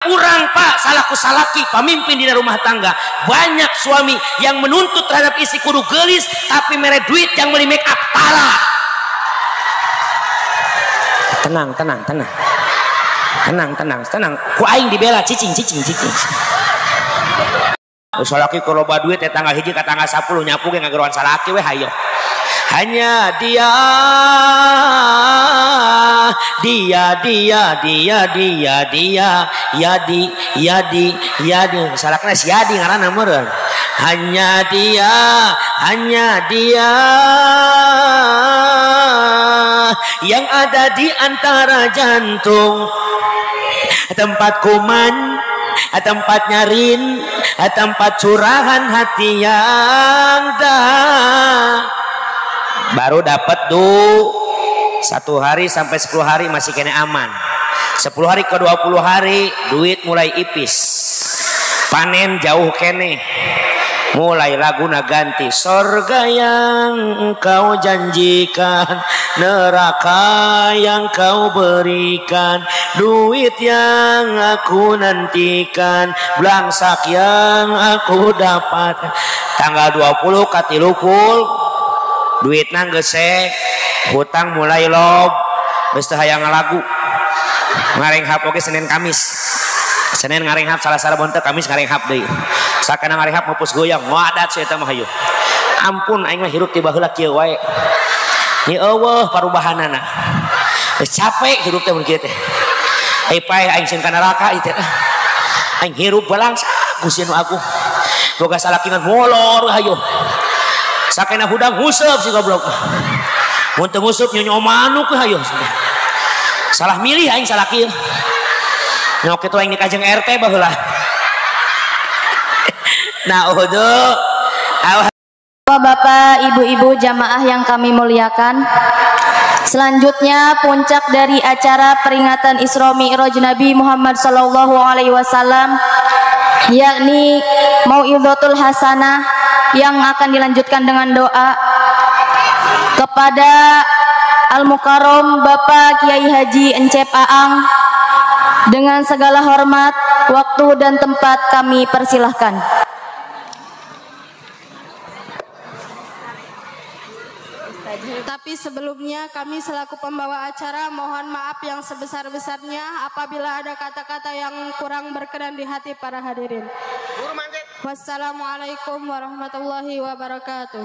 urang Pak salaku salaki pamimpin di rumah tangga, banyak suami yang menuntut terhadap istri kudu gelis tapi mere duit yang beli make up pala. Tenang ku aing dibela cicing salaki kalau loba duit tanggal hiji ka tanggal 10 nyapu ge ngageroan salaki we hayo. Hanya dia salakna si Yadi ngaranna meureun. Hanya dia yang ada di antara jantung, tempat kuman, tempat nyarin, tempat curahan hati yang baru dapat 1 hari sampai 10 hari masih kena aman. 10 hari ke 20 hari duit mulai ipis, panen jauh kene, mulai laguna ganti. Sorga yang engkau janjikan, neraka yang kau berikan, duit yang aku nantikan, belangsak yang aku dapat. Tanggal 20 katilupul duit nanggese, hutang mulai lob, geus teu hayang ngalagu. Ngarenghap oge Senin Kamis. Senin ngarenghap salah bonte, Kamis ngarenghap deui. Sakana ngarenghap mapus goyang, wadat saya mah hayu. Ampun aing mah hirup tiba heula kieu wae. Ya Allah parubahanana. Geus capek hirup teh mun kieu teh. Ai pae aing sieun ka neraka ieu teh. Aing hirup balangsa Gusti nu Agung. Boga salakingan molor hayu. Sakena hudang huseup si goblok. Mun teu huseup nyonyo manuk hayu. Salah milih aing salah kieu. Nyok kitu aing dikajeng RT baheula. Nah, Bapak, Ibu-ibu jamaah yang kami muliakan. Selanjutnya puncak dari acara peringatan Isra Mi'raj Nabi Muhammad sallallahu alaihi wasallam yakni Mau'izatul Hasanah yang akan dilanjutkan dengan doa kepada Al-Mukarram Bapak Kiai Haji Encep Aang. Dengan segala hormat, waktu dan tempat kami persilahkan. Tapi sebelumnya kami selaku pembawa acara mohon maaf yang sebesar-besarnya apabila ada kata-kata yang kurang berkenan di hati para hadirin. Wassalamualaikum warahmatullahi wabarakatuh.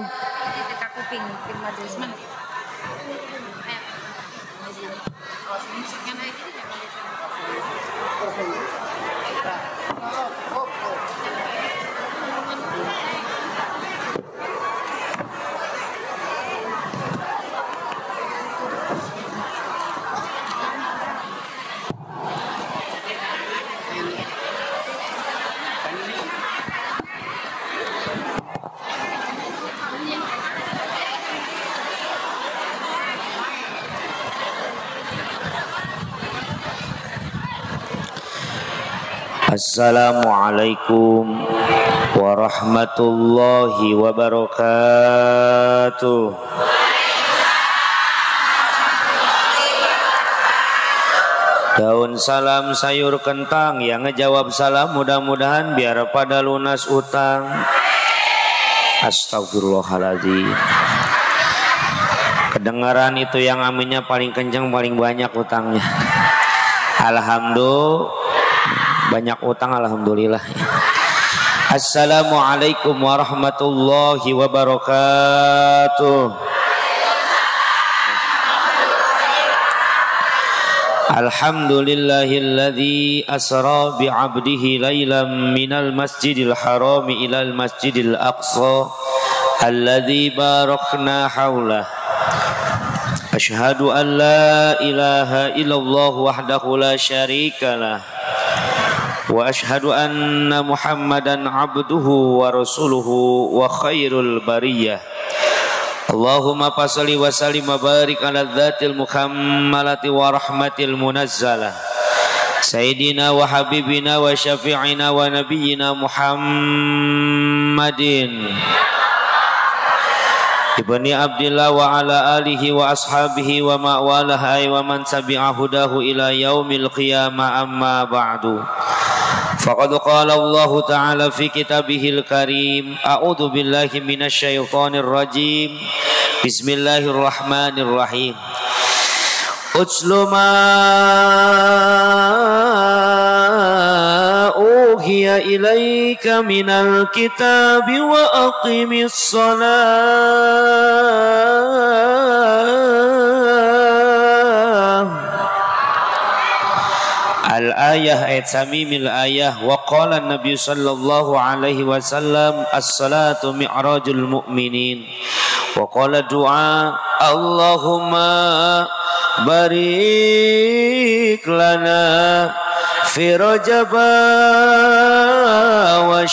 Assalamualaikum warahmatullahi wabarakatuh. Daun salam sayur kentang yang ngejawab salam mudah-mudahan biar pada lunas utang. Astagfirullahaladzim. Kedengaran itu yang aminnya paling kencang paling banyak utangnya. Alhamdulillah. Banyak utang alhamdulillah. Assalamualaikum warahmatullahi wabarakatuh. Alhamdulillahilladzi asra bi'abdihi lailan minal masjidil harami ilal masjidil aqsa alladzi barakna haulah. Asyhadu an la ilaha illallah wahdahu la syarikalah wa asyhadu anna Muhammadan abduhu wa rasuluhu wa khairul bariyah. Allahumma fasholli wa sallim wa barik ala dzatil mukammalati wa rahmatil munazzalah sayyidina wa habibina wa syafi'ina wa nabiyyina Muhammadin ibni Abdillah wa ala alihi wa ashabihi wa ma'walah wa man tabi'a hudahu ila yaumil qiyamah amma ba'du. Faqad qala Allah Ta'ala fi kitabihil karim. A'udzu billahi minasy syaithanir rajim. Bismillahirrahmanirrahim. Utslu ma uhiya ilaika minal kitabi wa aqimis salah. Al-ayah ayat samimil ayah. Wa qala Nabi sallallahu alaihi wasallam as-salatu mi'rajul mu'minin. Wa qala du'a Allahumma barik lana fi rajaba wa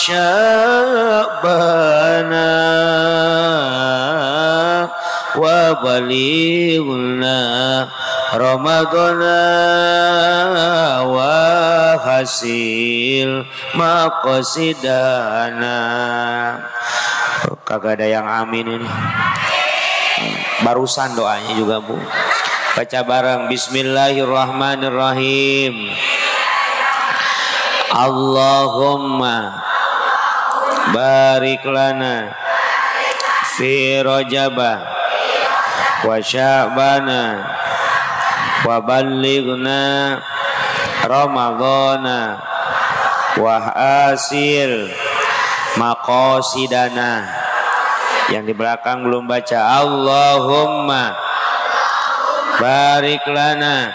sya'bana wa balighna ramadana wa hasil maqsidana. Kagak ada yang amin ini. Barusan doanya juga Bu. Baca bareng. Bismillahirrahmanirrahim. Allahumma barik lana fi rajaba wa sya'bana wa ballighna ramadhana wa hasil maqasidana. Yang di belakang belum baca. Allahumma barik lana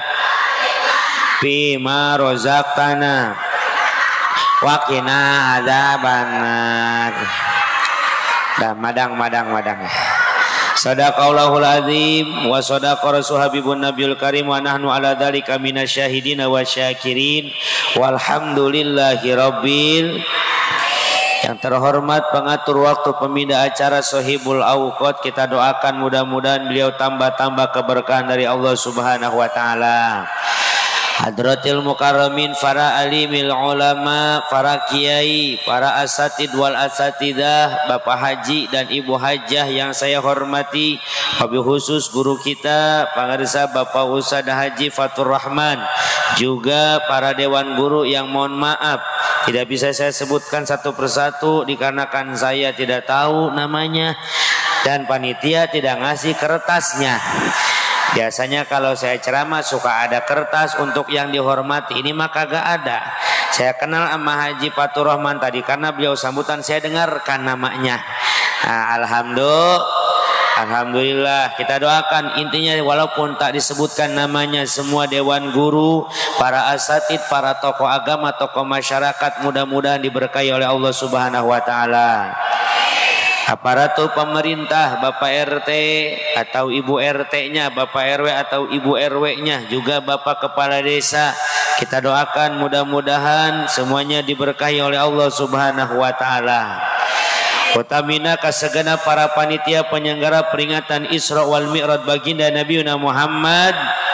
fima rozaqtana wa qina adzabannar. Dah madang. Sadaqallahul azim wa sadaqa rasul habibun nabiyul karim wa nahnu ala dzalika minasyahidin wa syakirin walhamdulillahi rabbil. Yang terhormat pengatur waktu pemindah acara Sohibul Awqat, kita doakan mudah-mudahan beliau tambah-tambah keberkahan dari Allah Subhanahu wa taala. Hadratil mukarramin, para alimil ulama, para kiai, para asatid wal asatidah, Bapak Haji dan Ibu Hajah yang saya hormati, wabil khusus guru kita Pangarsa Bapak Ustadz Haji Fatur Rahman, juga para dewan guru yang mohon maaf tidak bisa saya sebutkan satu persatu dikarenakan saya tidak tahu namanya dan panitia tidak ngasih kertasnya. Biasanya kalau saya ceramah suka ada kertas untuk yang dihormati. Ini mah kagak ada. Saya kenal sama Haji Fatur Rahman tadi karena beliau sambutan saya dengarkan namanya. Nah, alhamdulillah kita doakan, intinya walaupun tak disebutkan namanya, semua dewan guru, para asatid, para tokoh agama, tokoh masyarakat mudah-mudahan diberkahi oleh Allah Subhanahu wa taala. Aparatur pemerintah, Bapak RT atau Ibu RT-nya, Bapak RW atau Ibu RW-nya, juga Bapak Kepala Desa, kita doakan mudah-mudahan semuanya diberkahi oleh Allah Subhanahu wa taala. Utamina kasegenap para panitia penyelenggara peringatan Isra wal Mi'raj baginda Nabi Muhammad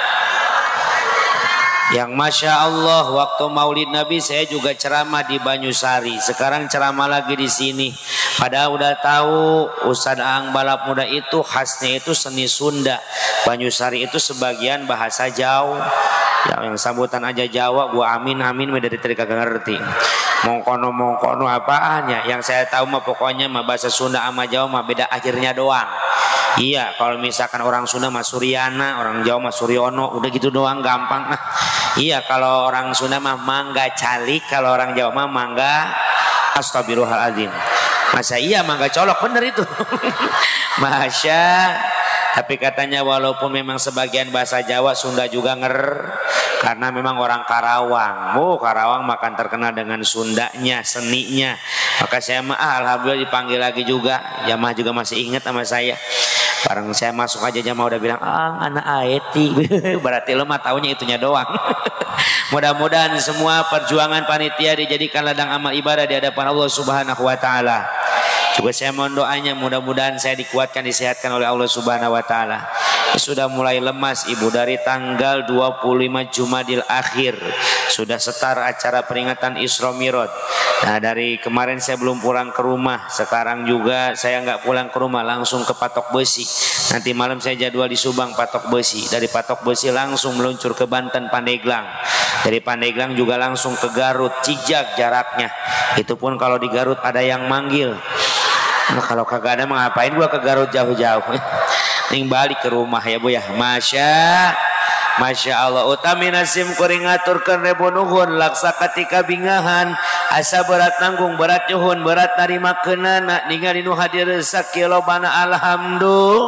yang Masya Allah waktu maulid Nabi saya juga ceramah di Banyusari, sekarang ceramah lagi di sini. Padahal udah tahu Ustadz Aang balap muda itu khasnya itu seni Sunda, Banyusari itu sebagian bahasa Jawa. Yang sambutan aja Jawa, gua amin dari tadi kagak ngerti. Mongkono apaannya? Yang saya tahu mah pokoknya mah bahasa Sunda sama Jawa mah beda akhirnya doang. Iya, kalau misalkan orang Sunda mah Suryana, orang Jawa mah Suryono, udah gitu doang gampang. Iya, kalau orang Sunda mah mangga calik, kalau orang Jawa mah mangga astagfirullahaladzim. Masa iya mangga colok, bener itu. Masya. Tapi katanya walaupun memang sebagian bahasa Jawa, Sunda juga karena memang orang Karawang. Karawang makan terkenal dengan Sundanya, seninya. Maka saya mah alhamdulillah dipanggil lagi juga. Jamaah juga masih ingat sama saya. Bareng saya masuk aja jamaah udah bilang, anak Aeti. Berarti lo mah taunya itunya doang. Mudah-mudahan semua perjuangan panitia dijadikan ladang amal ibadah di hadapan Allah Subhanahu wa taala. Juga saya mohon doanya, mudah-mudahan saya dikuatkan, disehatkan oleh Allah Subhanahu wa taala. Sudah mulai lemas ibu dari tanggal 25 Jumadil Akhir. Sudah setar acara peringatan Isra Mi'raj. Nah, dari kemarin saya belum pulang ke rumah. Sekarang juga saya nggak pulang ke rumah, langsung ke Patok Besi. Nanti malam saya jadwal di Subang Patok Besi. Dari Patok Besi langsung meluncur ke Banten Pandeglang. Dari Pandeglang juga langsung ke Garut, Cijak jaraknya. Itu pun kalau di Garut ada yang manggil. Nah, kalau kagak ada ngapain gua ke Garut jauh-jauh. Ning balik ke rumah ya Bu ya. Masya Allah. Utami nasim kuring ngaturkeun rebu nuhun laksa ketika bingahan asa berat nanggung berat nyuhun berat narima keunana ningali nu hadir sakilobana alhamdulillah.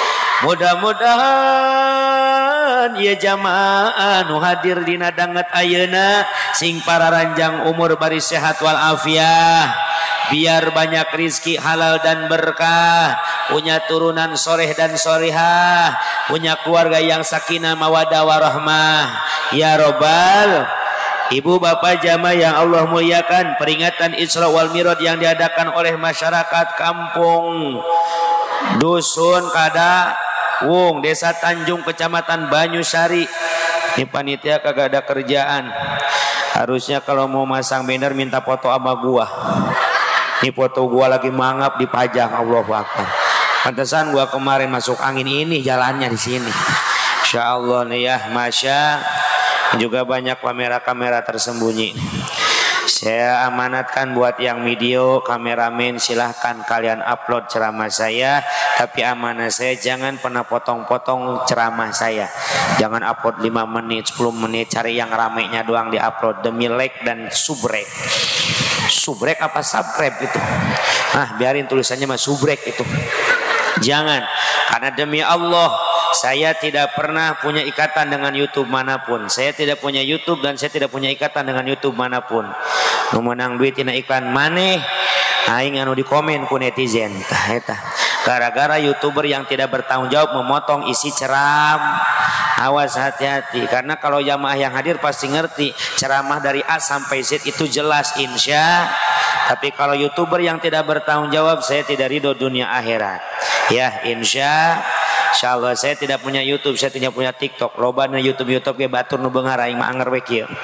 Mudah-mudahan ya jamaah nu hadir dina danget ayeuna sing pararanjang umur bari sehat wal afiah. Biar banyak rizki halal dan berkah, punya turunan soleh dan solihah, punya keluarga yang sakinah mawadah warahmah. Ya Robbal, ibu bapak jamaah yang Allah muliakan, peringatan Isra wal Mi'raj yang diadakan oleh masyarakat kampung Dusun Kadawung, Desa Tanjung, Kecamatan Banyusari. Ini panitia kagak ada kerjaan. Harusnya kalau mau masang banner minta foto sama gua. Ini foto gua lagi mangap dipajang, Allahu Akbar. Pantesan gua kemarin masuk angin ini jalannya di sini. Insya Allah nih ya, masya. Juga banyak kamera-kamera tersembunyi. Saya amanatkan buat yang video, kameramen silahkan kalian upload ceramah saya. Tapi amanah saya jangan pernah potong-potong ceramah saya. Jangan upload 5 menit, 10 menit, cari yang ramainya doang di upload demi like dan subrek. Subrek apa subscribe itu? Nah, biarin tulisannya mah subrek itu. Jangan, karena demi Allah saya tidak pernah punya ikatan dengan YouTube manapun. Saya tidak punya YouTube dan saya tidak punya ikatan dengan YouTube manapun. Nu menang duit tina iklan maneh aing anu di komen ku netizen. Tah eta. Gara-gara YouTuber yang tidak bertanggung jawab memotong isi ceramah. Awas, hati-hati, karena kalau jamaah yang hadir pasti ngerti ceramah dari A sampai Z itu jelas insya. Tapi kalau YouTuber yang tidak bertanggung jawab, saya tidak ridho dunia akhirat. Ya insya Allah saya tidak punya YouTube, saya tidak punya TikTok. Lobana YouTube ge batur nu beungar aing mah anger we kieu.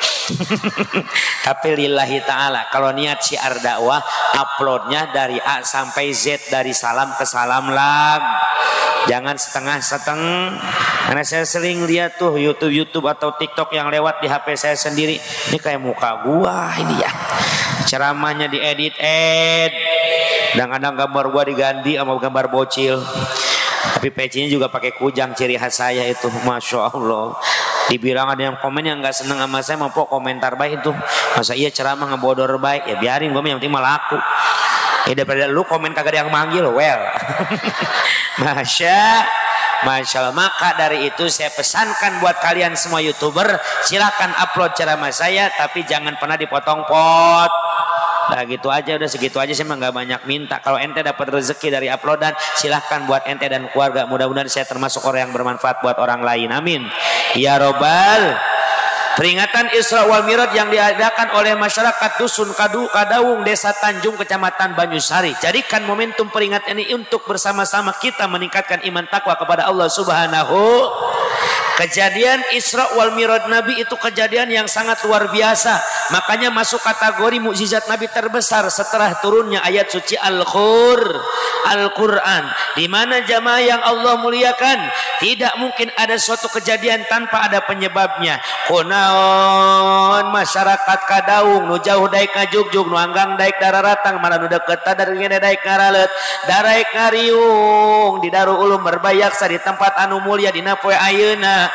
Tapi lillahi ta'ala, kalau niat syiar dakwah uploadnya dari A sampai Z, dari salam ke salam lam. Jangan setengah-setengah. Karena saya sering lihat tuh YouTube atau TikTok yang lewat di HP saya sendiri. Ini kayak muka gua ini ya. Ceramahnya diedit, kadang-kadang gambar gua diganti sama gambar bocil. Tapi pecinya juga pakai kujang, ciri khas saya itu. Masya Allah. Dibilang ada yang komen yang nggak seneng sama saya, mau komentar baik itu. Masa iya ceramah ngebodor baik? Ya biarin, gue yang penting mah laku. Daripada lu komen kagak ada yang manggil, well. Masya Allah. Maka dari itu saya pesankan buat kalian semua YouTuber, silakan upload ceramah saya, tapi jangan pernah dipotong-pot. Nah gitu aja, udah segitu aja, saya mah nggak banyak minta. Kalau ente dapat rezeki dari uploadan, silahkan buat ente dan keluarga. Mudah-mudahan saya termasuk orang yang bermanfaat buat orang lain. Amin. Ya Robbal. Peringatan Isra wal Mi'raj yang diadakan oleh masyarakat Dusun Kadawung, Desa Tanjung, Kecamatan Banyusari. Jadikan momentum peringatan ini untuk bersama-sama kita meningkatkan iman takwa kepada Allah Subhanahu. Kejadian Isra wal Mi'raj Nabi itu kejadian yang sangat luar biasa. Makanya masuk kategori mukjizat Nabi terbesar setelah turunnya ayat suci Al-Quran. Di mana jamaah yang Allah muliakan, tidak mungkin ada suatu kejadian tanpa ada penyebabnya. Kunaon masyarakat Kadawung nu jauh daek ngajugjug, nu anggang daek dararatang, mana nu deket dari daek ngaralet, daek ngariung di Darul Ulum Berbayaksa di tempat anu mulia dina poe ayeuna.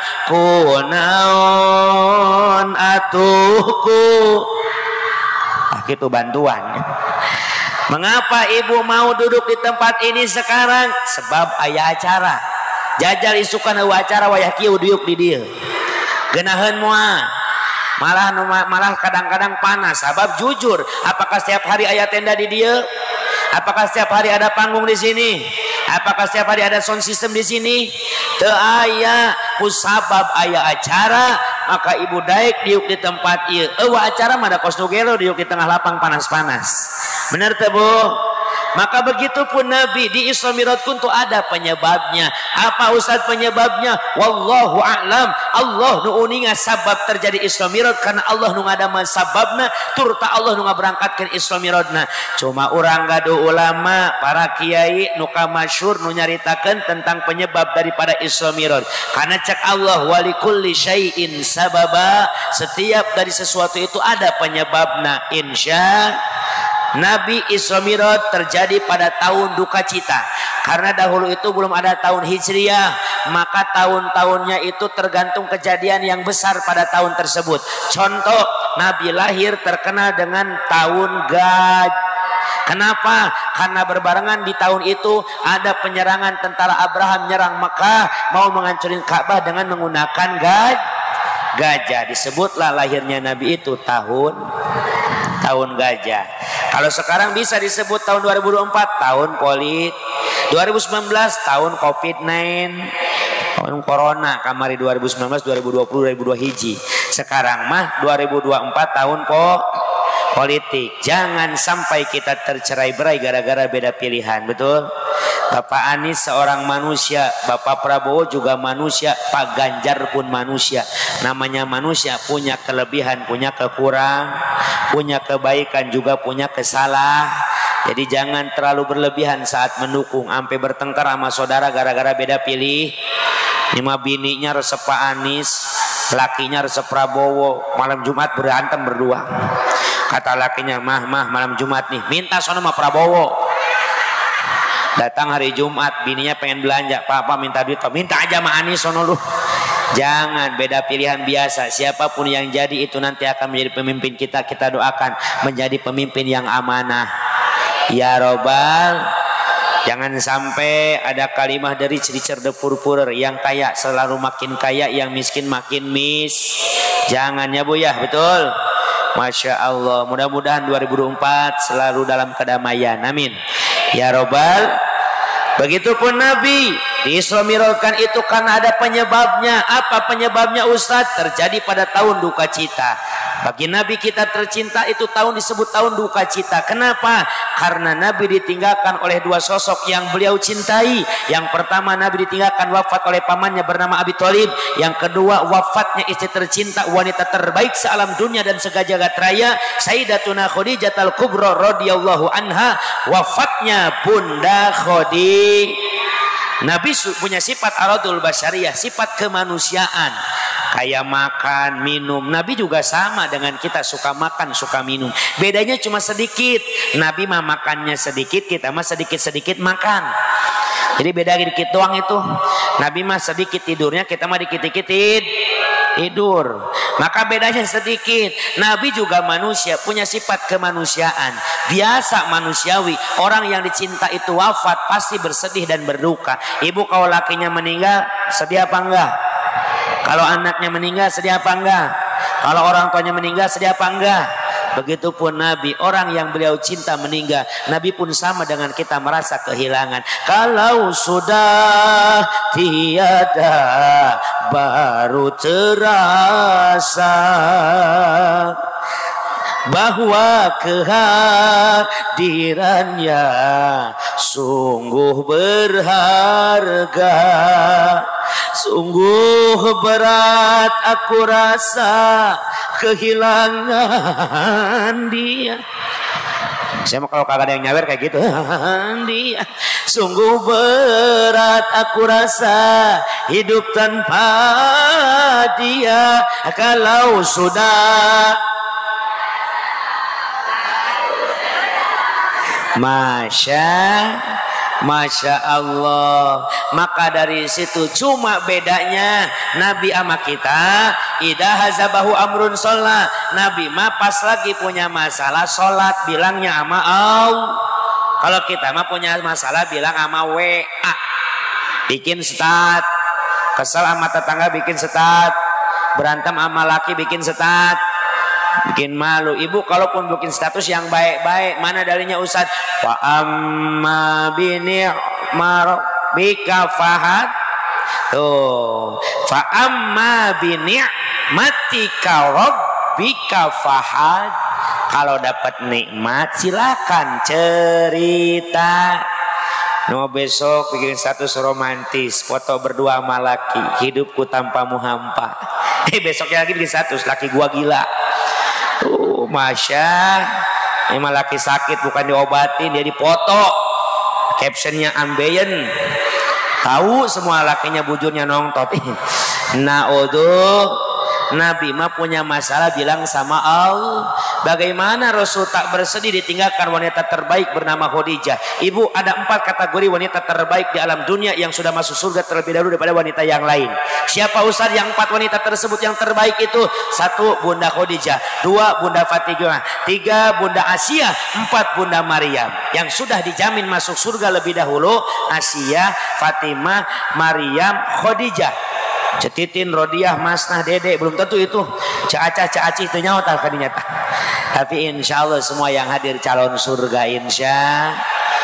Kunaon atuhku. Gitu bantuan. Mengapa ibu mau duduk di tempat ini sekarang? Sebab aya acara. Jajal isukan acara wayah kieu diuk di dieu. Geunaheun moal. Malah kadang-kadang panas. Sebab jujur, apakah setiap hari aya tenda di dieu? Apakah setiap hari ada panggung di sini? Apakah setiap hari ada sound system di sini? Teu aya. Kusabab aya acara, maka ibu daek diuk di tempat ieu. Eueuh acara mah da kos nu gelo diuk di tengah lapang panas-panas. Bener teu Bu? Maka begitupun Nabi di Isra Mi'raj pun tuh ada penyebabnya. Apa Ustaz penyebabnya? Wallahu a'lam. Allah nu uninga sabab terjadi Isra Mi'raj karena Allah nu ngadaman sababna turta Allah nu ngaberangkatkeun Isra Mi'rajna. Cuma urang gaduh ulama para kiai nu kamasyhur nu nyaritakeun tentang penyebab daripada Isra Mi'raj. Karena cek Allah walikulli syai'in sababa, setiap dari sesuatu itu ada penyebabna. Insya Nabi Isra Mi'raj terjadi pada tahun duka cita. Karena dahulu itu belum ada tahun Hijriah, maka tahun-tahunnya itu tergantung kejadian yang besar pada tahun tersebut. Contoh, Nabi lahir terkena dengan tahun Gajah. Kenapa? Karena berbarengan di tahun itu ada penyerangan tentara Abraham nyerang Mekah, mau menghancurin Ka'bah dengan menggunakan gajah. Disebutlah lahirnya Nabi itu tahun gajah. Kalau sekarang bisa disebut tahun 2024 tahun Polit, 2019 tahun COVID-19, tahun Corona, kamari 2019, 2020, 2022 hiji. Sekarang mah 2024 tahun politik. Jangan sampai kita tercerai-berai gara-gara beda pilihan, betul? Bapak Anies seorang manusia, Bapak Prabowo juga manusia, Pak Ganjar pun manusia. Namanya manusia, punya kelebihan, punya kekurangan, punya kebaikan juga punya kesalahan. Jadi jangan terlalu berlebihan saat mendukung, sampai bertengkar sama saudara gara-gara beda pilih. Lima bininya resep Pak Anies, lakinya resep Prabowo, malam Jumat berantem berdua. Kata lakinya, mah malam Jumat nih, minta sono sama Prabowo. Datang hari Jumat, bininya pengen belanja, papa minta duit, minta aja sama Anies sono lu. Jangan beda pilihan biasa. Siapapun yang jadi itu nanti akan menjadi pemimpin kita. Kita doakan menjadi pemimpin yang amanah. Ya Robbal. Jangan sampai ada kalimah dari Richard the Purpurer, yang kaya selalu makin kaya, yang miskin makin Jangan ya Bu ya, betul. Masya Allah. Mudah-mudahan 2024 selalu dalam kedamaian. Amin. Ya Robbal. Begitupun Nabi di Isra Mi'raj kan itu karena ada penyebabnya. Apa penyebabnya Ustadz? Terjadi pada tahun duka cita. Bagi Nabi kita tercinta itu tahun disebut tahun duka cita. Kenapa? Karena Nabi ditinggalkan oleh dua sosok yang beliau cintai. Yang pertama, Nabi ditinggalkan wafat oleh pamannya bernama Abi Thalib. Yang kedua, wafatnya istri tercinta, wanita terbaik sealam dunia dan sejagat raya, Sayyidatuna Khadijah al-Kubra radhiyallahu anha. Wafatnya Bunda Khadijah. Nabi punya sifat aradul basyariyah, sifat kemanusiaan. Kayak makan, minum. Nabi juga sama dengan kita, suka makan, suka minum. Bedanya cuma sedikit. Nabi mah makannya sedikit, kita mah sedikit-sedikit makan. Jadi beda dikit doang itu. Nabi mah sedikit tidurnya, kita mah dikit-dikit tidur. Maka bedanya sedikit. Nabi juga manusia, punya sifat kemanusiaan. Biasa manusiawi. Orang yang dicinta itu wafat pasti bersedih dan berduka. Ibu kalau lakinya meninggal sedih apa enggak? Kalau anaknya meninggal sedih apa enggak? Kalau orang tuanya meninggal sedih apa enggak? Begitupun Nabi, orang yang beliau cinta meninggal, Nabi pun sama dengan kita merasa kehilangan. Kalau sudah tiada baru terasa bahwa kehadirannya sungguh berharga. Sungguh berat aku rasa kehilangan dia. Saya mau kalau kagak ada yang nyawer kayak gitu. Dia sungguh berat aku rasa hidup tanpa dia. Kalau sudah Masya Allah. Maka dari situ cuma bedanya Nabi sama kita, idza hazabahu amrun sholat. Nabi mah pas lagi punya masalah sholat bilangnya sama Allah. Kalau kita mah punya masalah bilang sama WA, bikin stat. Kesel sama tetangga bikin stat. Berantem sama laki bikin stat. Bikin malu. Ibu kalaupun bikin status yang baik-baik, mana dalilnya Ustaz? Wa amma bi ni'matika fahad. Tuh. Fa amma bi ni'matika rabbika fahad. Kalau dapat nikmat silakan cerita. No besok bikin status romantis, foto berdua sama laki, hidupku tanpamu hampa. Besoknya lagi bikin status, laki gua gila. Masya, emang laki sakit bukan diobatin, dia dipoto. Captionnya ambeien. Tahu semua lakinya bujurnya nongtot. Nabi mah punya masalah bilang sama Allah. Bagaimana Rasul tak bersedih ditinggalkan wanita terbaik bernama Khadijah. Ibu, ada 4 kategori wanita terbaik di alam dunia yang sudah masuk surga terlebih dahulu daripada wanita yang lain. Siapa Ustaz yang 4 wanita tersebut yang terbaik itu? 1 Bunda Khadijah, 2 Bunda Fatimah, 3 Bunda Asia, 4 Bunda Maryam. Yang sudah dijamin masuk surga lebih dahulu Asia, Fatimah, Maryam, Khadijah. Cetitin, Rodiah, Masnah, Dede belum tentu itu. Cacah, Caci itu nyawa tak nyata. Tapi insya Allah semua yang hadir calon surga insya.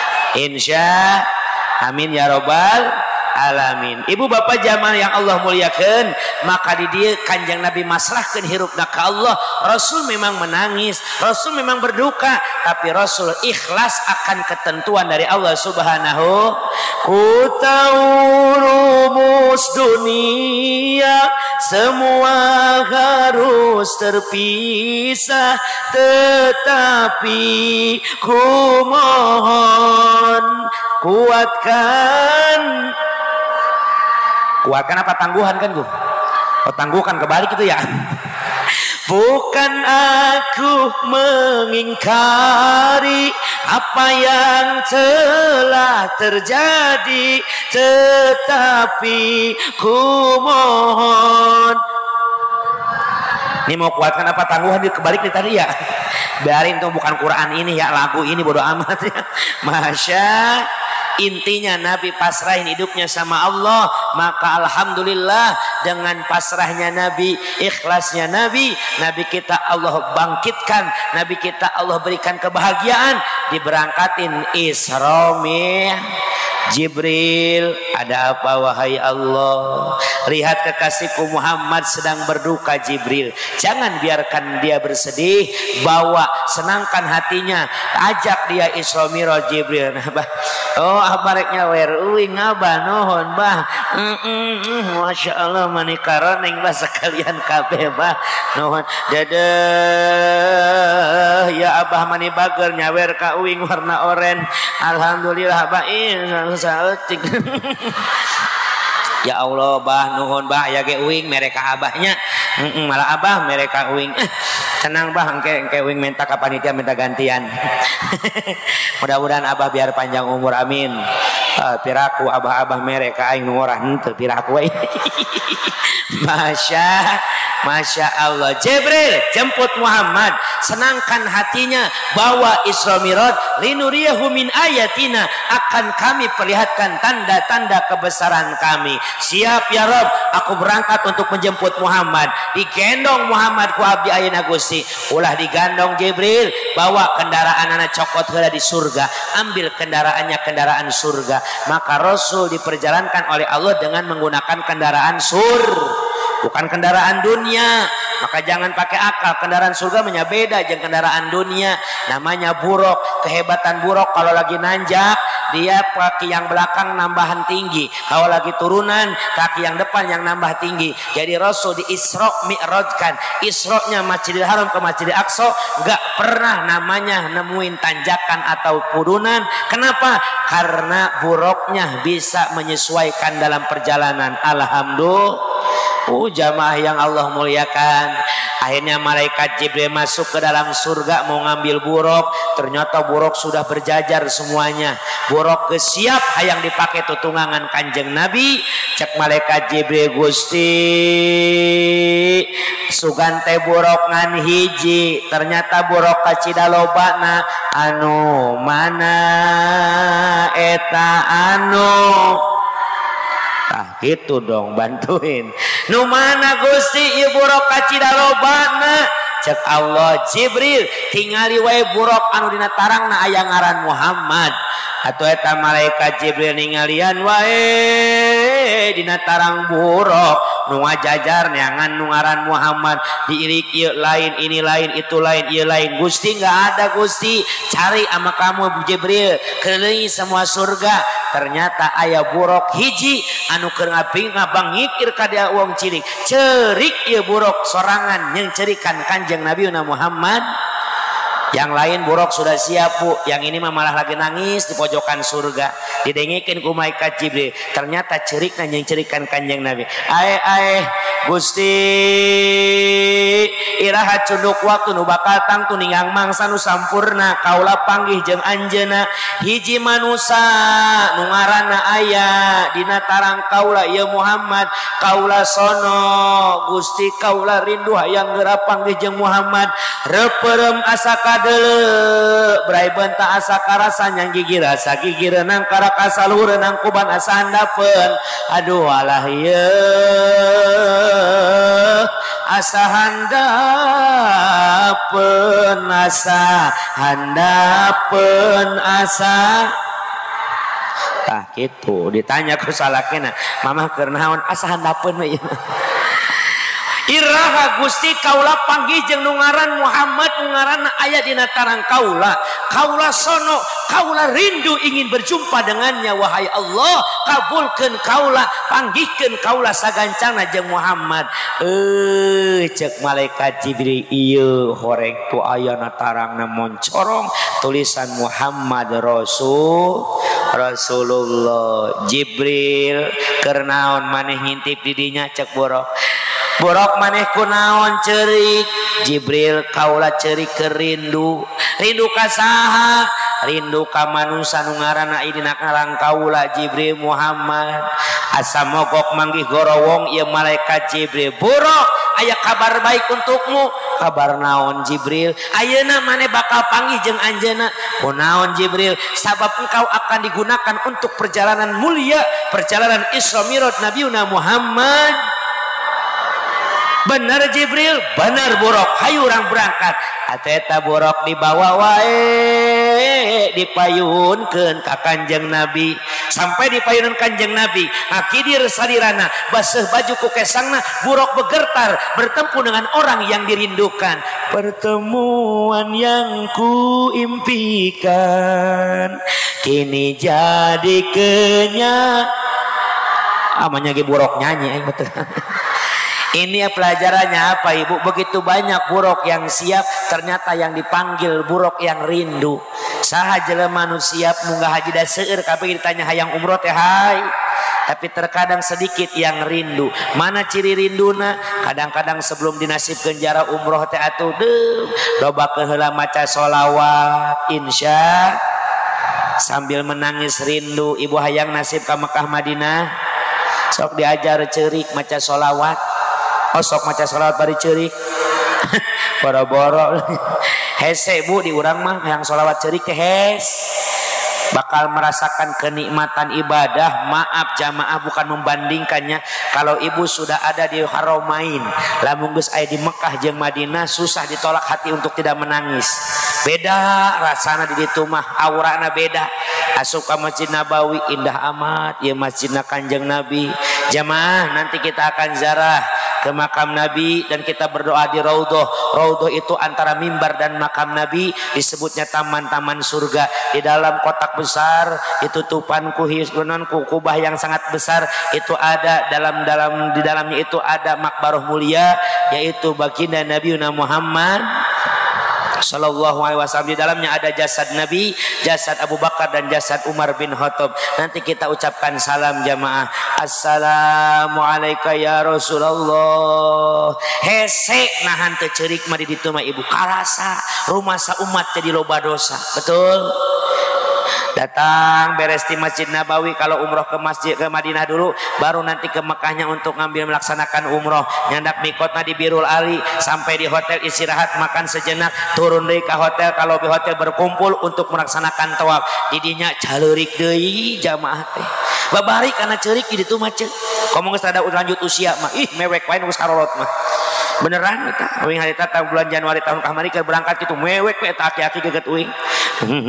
Amin ya robbal alamin. Ibu bapak jamaah yang Allah muliakan, maka di dia kanjeng Nabi masrahkan hirupna ka Allah. Rasul memang menangis, Rasul memang berduka, tapi Rasul ikhlas akan ketentuan dari Allah Subhanahu. Ku tahu rumus dunia semua harus terpisah, tetapi ku mohon kuatkan apa tangguhan kan gue? Oh tangguhkan kebalik itu ya. Bukan aku mengingkari apa yang telah terjadi, tetapi ku mohon. Ini mau kuatkan apa tangguhan di kebalik nih tadi ya. Biarin tuh bukan Quran ini ya, lagu ini bodo amat ya. Masya. Intinya Nabi pasrahin hidupnya sama Allah, maka alhamdulillah dengan pasrahnya Nabi, ikhlasnya Nabi, Nabi kita Allah bangkitkan, Nabi kita Allah berikan kebahagiaan, diberangkatin Isra Mi'raj. Jibril, ada apa wahai Allah? Lihat kekasihku Muhammad sedang berduka. Jibril, jangan biarkan dia bersedih, bawa senangkan hatinya, ajak dia Isra Mi'raj. Jibril, oh abareknya weruing abah nuhun bah. Masya Allah manikaroneng bah sekalian kabeh bah nuhun dadah ya abah mani bager nyawer ka uing warna oren. Alhamdulillah bah saeutik. Ya Allah bah nuhun bah ya ge uing mereka abahnya malah abah mereka uing tenang bah engke uing minta ka panitia minta gantian. Mudah-mudahan abah biar panjang umur amin. Piraku abah-abah mereka aing ngorah henteu piraku we. Masya Allah. Jibril jemput Muhammad, senangkan hatinya, bawa Isra Mi'raj, linuriyahu min ayatina, akan kami perlihatkan tanda-tanda kebesaran kami. Siap ya Rob, aku berangkat untuk menjemput Muhammad. Digendong Muhammad ku abdi ayeuna Gusti. Ulah digandong Jibril, bawa kendaraan anak cokot heula di surga, ambil kendaraannya kendaraan surga. Maka Rasul diperjalankan oleh Allah dengan menggunakan kendaraan bukan kendaraan dunia. Maka jangan pakai akal. Kendaraan surga beda dengan kendaraan dunia. Namanya buruk. Kehebatan buruk kalau lagi nanjak, dia kaki yang belakang nambahan tinggi. Kalau lagi turunan, kaki yang depan yang nambah tinggi. Jadi Rasul di Isra Mi'rajkan. Isra-nya Masjidil Haram ke Masjidil Aqsa, gak pernah namanya nemuin tanjakan atau turunan. Kenapa? Karena buruknya bisa menyesuaikan dalam perjalanan. Alhamdulillah. Jamaah yang Allah muliakan, akhirnya malaikat Jibril masuk ke dalam surga mau ngambil buruk. Ternyata buruk sudah berjajar semuanya. Buruk siap hayang dipakai tutungangan kanjeng Nabi. Cek malaikat Jibril, Gusti sugante buruk ngan hiji, ternyata buruk kacida lobana. Anu mana eta anu? Gitu dong, bantuin. Nu mana Gusti ieu buruk kacida lobana? Cek Allah, Jibril tingali wae buruk anu dina tarangna aya ngaran Muhammad. Atuh eta malaikat Jibril ningalian wae dina tarang buruk nu ngajajar neangan nu ngaran Muhammad diirik ieu lain ini lain itu lain ieu lain. Gusti enggak ada Gusti, cari ama kamu Jibril keliling semua surga. Ternyata aya buruk hiji anu keur ngabangikir ka dia wong cilik. Cerik ieu buruk sorangan yang cerikan Kanjeng Nabi Muhammad. Yang lain buruk sudah siap Bu, yang ini mah malah lagi nangis di pojokan surga didengikeun ku malaikat Jibril. Ternyata cerikna yang cerikan Kanjeng Nabi. Ae Gusti iraha cunduk waktu nu bakal tangtu ningang mangsa nu sampurna kaula panggih jeung anjeunna hiji manusia nu ngaranna aya dina tarang kaula ieu Muhammad. Kaula sono Gusti kaula rindu hayang geura panggih jeung Muhammad. Reperem asa kadele berai benta asa karasa nyang gigir asa gigireunang karak asa luhureunang kuban asa handapeun. Aduh alah ieu asa handapeun asa tah kitu ditanya ku salakena mamah keur naon asa handapeun we iraha Gusti kaula panggih jeung nu ngaran Muhammad nu ngaranna aya dina tarang kaula. Kaula sono kaula rindu ingin berjumpa dengannya. Wahai Allah kabulkeun kaula panggihkeun kaula sagancana jeung Muhammad. Cek malaikat Jibril ieu horeng tu aya na tarangna moncorong tulisan Muhammad Rasulullah. Jibril keur naon maneh ngintip di dinya cek borok maneh kunaon cerik. Jibril kaula cerik ke rindu ka saha? Rindu ka manusia nu ngaranna dina tarang kaula Jibril Muhammad. Asa mogok manggih gorowong ieu malaikat Jibril. Buruk aya kabar baik untukmu. Kabar naon Jibril? Ayeuna maneh bakal panggih jeung anjeunna. Kunaon Jibril? Sabab engkau akan digunakan untuk perjalanan mulia, perjalanan Isra Mi'raj Nabiuna Muhammad. Benar Jibril, benar buruk. Hayu urang berangkat. Ateta buruk dibawa wae dipayunkeun ka Kanjeng Nabi. Sampai dipayunkeun Kanjeng Nabi, akidir sadirana baseuh baju ku kesangna buruk begertar bertemu dengan orang yang dirindukan. Pertemuan yang ku impikan kini jadi amanya ge buruk nyanyi aing betul. Ini pelajarannya apa Ibu? Begitu banyak buruk yang siap, ternyata yang dipanggil buruk yang rindu. Saha jelema nu siap munggah haji da seueur kabeh ditanya hayang umroh teh hai. Tapi terkadang sedikit yang rindu. Mana ciri rinduna? Kadang-kadang sebelum dinasibkeun jara umroh teh atuh deung lobakeun heula maca sholawat insya sambil menangis rindu. Ibu hayang nasib ka Mekah Madinah, sok diajar ceurik maca sholawat. Oh sok maca sholawat bari ceurik boro-boro hese Bu di urang mah yang sholawat ceurik teh hes bakal merasakan kenikmatan ibadah. Maaf jamaah bukan membandingkannya. Kalau ibu sudah ada di Haramain, lamun geus aya di Mekah jeung Madinah, susah ditolak hati untuk tidak menangis. Beda rasana di ditu mah, aurana beda. Asup ka Masjid Nabawi indah amat, ieu masjidna Kanjeng Nabi. Jamaah nanti kita akan ziarah ke makam Nabi dan kita berdoa di Raudhah. Raudhah itu antara mimbar dan makam Nabi, disebutnya taman-taman surga. Di dalam kotak besar itu tupanku hisnunku kubah yang sangat besar itu ada di dalamnya itu ada makbaroh mulia, yaitu baginda Nabi Muhammad Sallallahu alaihi wasallam. Di dalamnya ada jasad Nabi, jasad Abu Bakar dan jasad Umar bin Khattab. Nanti kita ucapkan salam jamaah. Assalamualaikum ya Rasulullah. Hese nahan teu ceurik mah di ditu mah ibu karasa rumah sa umat jadi loba dosa. Betul? Datang beres di Masjid Nabawi, kalau umroh ke masjid ke Madinah dulu, baru nanti ke Mekahnya untuk ngambil melaksanakan umroh. Nyandak mikotna di Birul Ali, sampai di hotel istirahat makan sejenak, turun deui ke hotel. Kalau di hotel berkumpul untuk melaksanakan tawaf. Didinya caleurik deui jamaah teh. Babari kana ceurik di ditu mah ceuk. Komo geus ada lanjut usia mah, ih mewek wae nu geus karolot mah. Beneran eta uing harita tahun bulan Januari tahun kamari keur berangkat kitu mewek we eta aki-aki geget uing.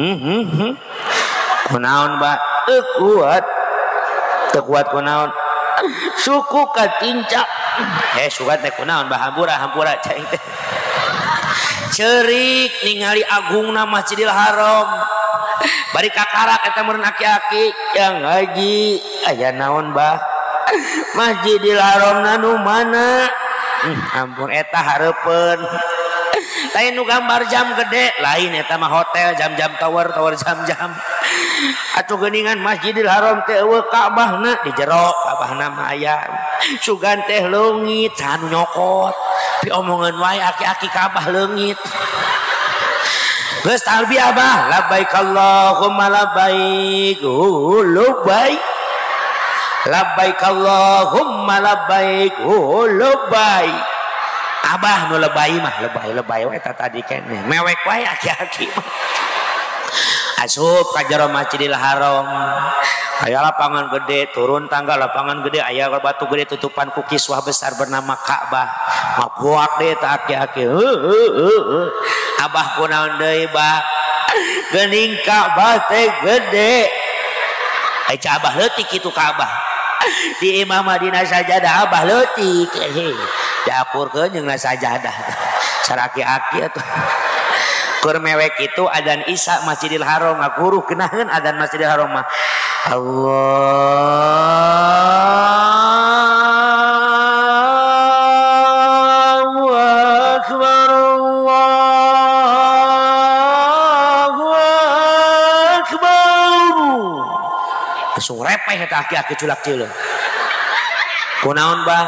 Kunaon Mbak? Kuat kunaon suku katincak sugat teh kunaon bahampura hampura cai teh cerik ningali agungna Masjidil Haram bari kakarak eta meureun aki-aki yang ngaji aya naon bah Masjidil Haram nu mana ampun eta hareupeun lain nu gambar jam gede lain eta mah hotel jam-jam tower jam-jam atuh geuningan Masjidil Haram teh eueuh Ka'bahna di jero Ka'bahna mah aya sugan teh leungit can nyokot pi omongan wae aki-aki Ka'bah leungit geus talbiyah bah labbaik Allahumma labbaik labbaik labbaik Allahumma labbaik labbaik abah nu lebay mah lebay we eta tadi keneh mewek wae aki-aki mah asup ka jero Masjidil Haram aya lapangan gede turun tangga lapangan gede aya batu gede tutupan ku kiswah besar bernama Ka'bah mabuak deui eta aki-aki abah kunaon deui bah geuning Ka'bah teh gede ai ca abah leutik kitu Ka'bah di Imam Madinah sajadah abah leutik diakurkeun jeung sajadah saraki-aki atuh keur mewek itu adzan Isya Masjidil Haram ngaguruh kenaheun adzan Masjidil Haram mah Allahu akbar Allahu akbar langsung repeh eta aki-aki culak cileun kunaon bah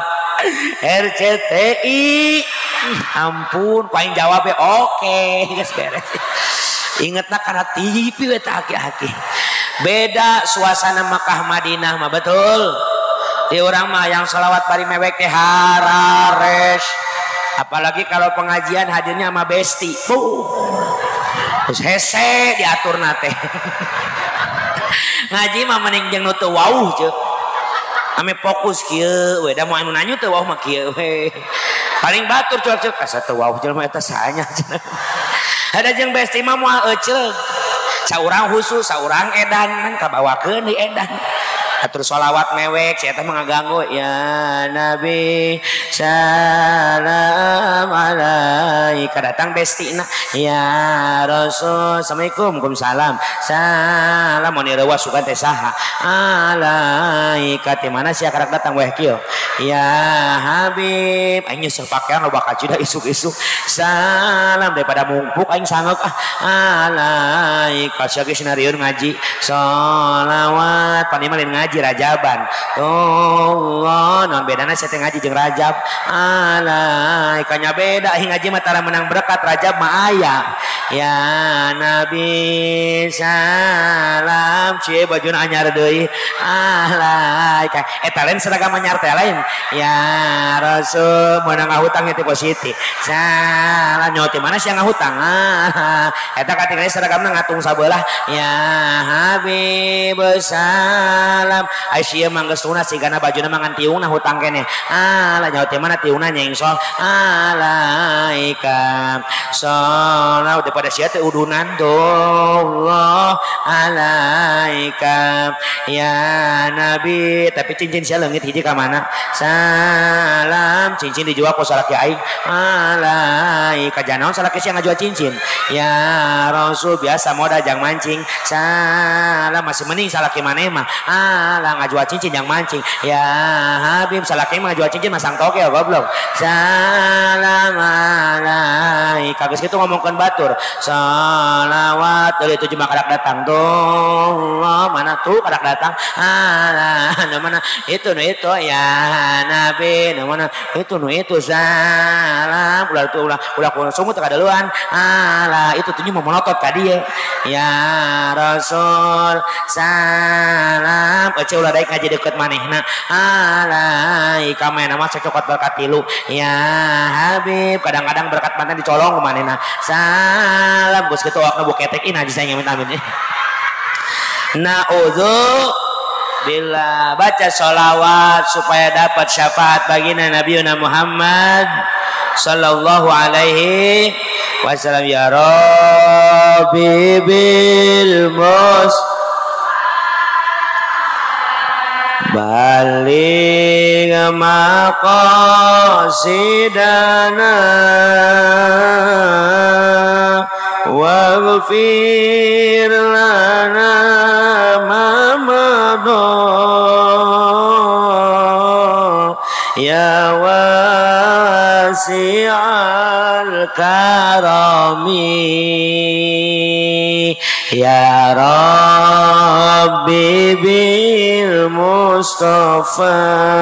RCTI ampun paling jawab oke geus beres ingetna kana TV eta aki-aki beda suasana Makkah Madinah mah betul di urang mah yang sholawat bari mewek teh harares apalagi kalau pengajian hadirnya sama besti terus hese diaturna teh ngaji mah mending jeung nu teu wauh ceuk ame fokus kieu we da moal anu nanyu teu wauh mah kieu we paling batur cuek-cuek asa teu wauh jelema eta sahanya ada jeung besti mah moal eceug saurang husu saurang edan kan kabawakeun di edan atur sholawat mewek saya teh ngaganggu ya Nabi salam alaika datang bestina ya Rasul assalamualaikum waalaikumsalam salam mun rewa sugan teh saha alaika teh mana sia karak datang weh kieu ya Habib aing nyeuseul pakaian loba kacida isuk-isuk salam daripada mungpuk aing sanggeuk alaika sia geus sinarieun ngaji sholawat panimalin ngaji Rajaban Allah non bedana saya ngaji jeung Rajab alaika nya beda ngaji mah tara menang berkat Rajab mah aya ya Nabi salam cie bajuna anyar deui alaika eta lain seragam anyar teh lain ya Rasul meunang ngahutang teh positif salam nyaho teh mana sia ngahutang eta katingali seragamna ngatung sabelah ya Habib salam Aisyah mangga sunah sigana bajuna mangan tiungna hutang kene ala nyaho teh mana tiungna nyengsol alaika sholat daripada sia teh udunan Allah alaika ya Nabi tapi cincin sia leungit hiji ka mana salam cincin dijual ku salaki aing alaika janaon salaki sia ngajual cincin ya Rasul biasa moda jang mancing salam masih mending salaki maneh mah lah ngajual cincin yang mancing ya Habib salaki mah ngajual cincin masang toke ya goblok salam alaika geus kitu ngomongkeun batur shalawat deui itu cuma kadak datang tuh mana tuh kadak datang nu mana itu nu itu ya Nabi nu mana itu nu itu salam ulah sungguh teu kadaluan itu tuh mau monotot ka dieu ya Rasul salam ece ulah daek ngaji deket manehna alaika mena mah cocokot berkat tilu ya Habib kadang-kadang berkat manten dicolong ku manehna salam geus kitu awakna buketek ina najis aing amin na'udzu bila baca sholawat supaya dapat syafaat baginda Nabiuna Muhammad sallallahu alaihi wasallam ya Rabbi bil mus baligh maqasidana waghfir lana ma madha ya wasi'al karami ya Rabbi bil Mustafa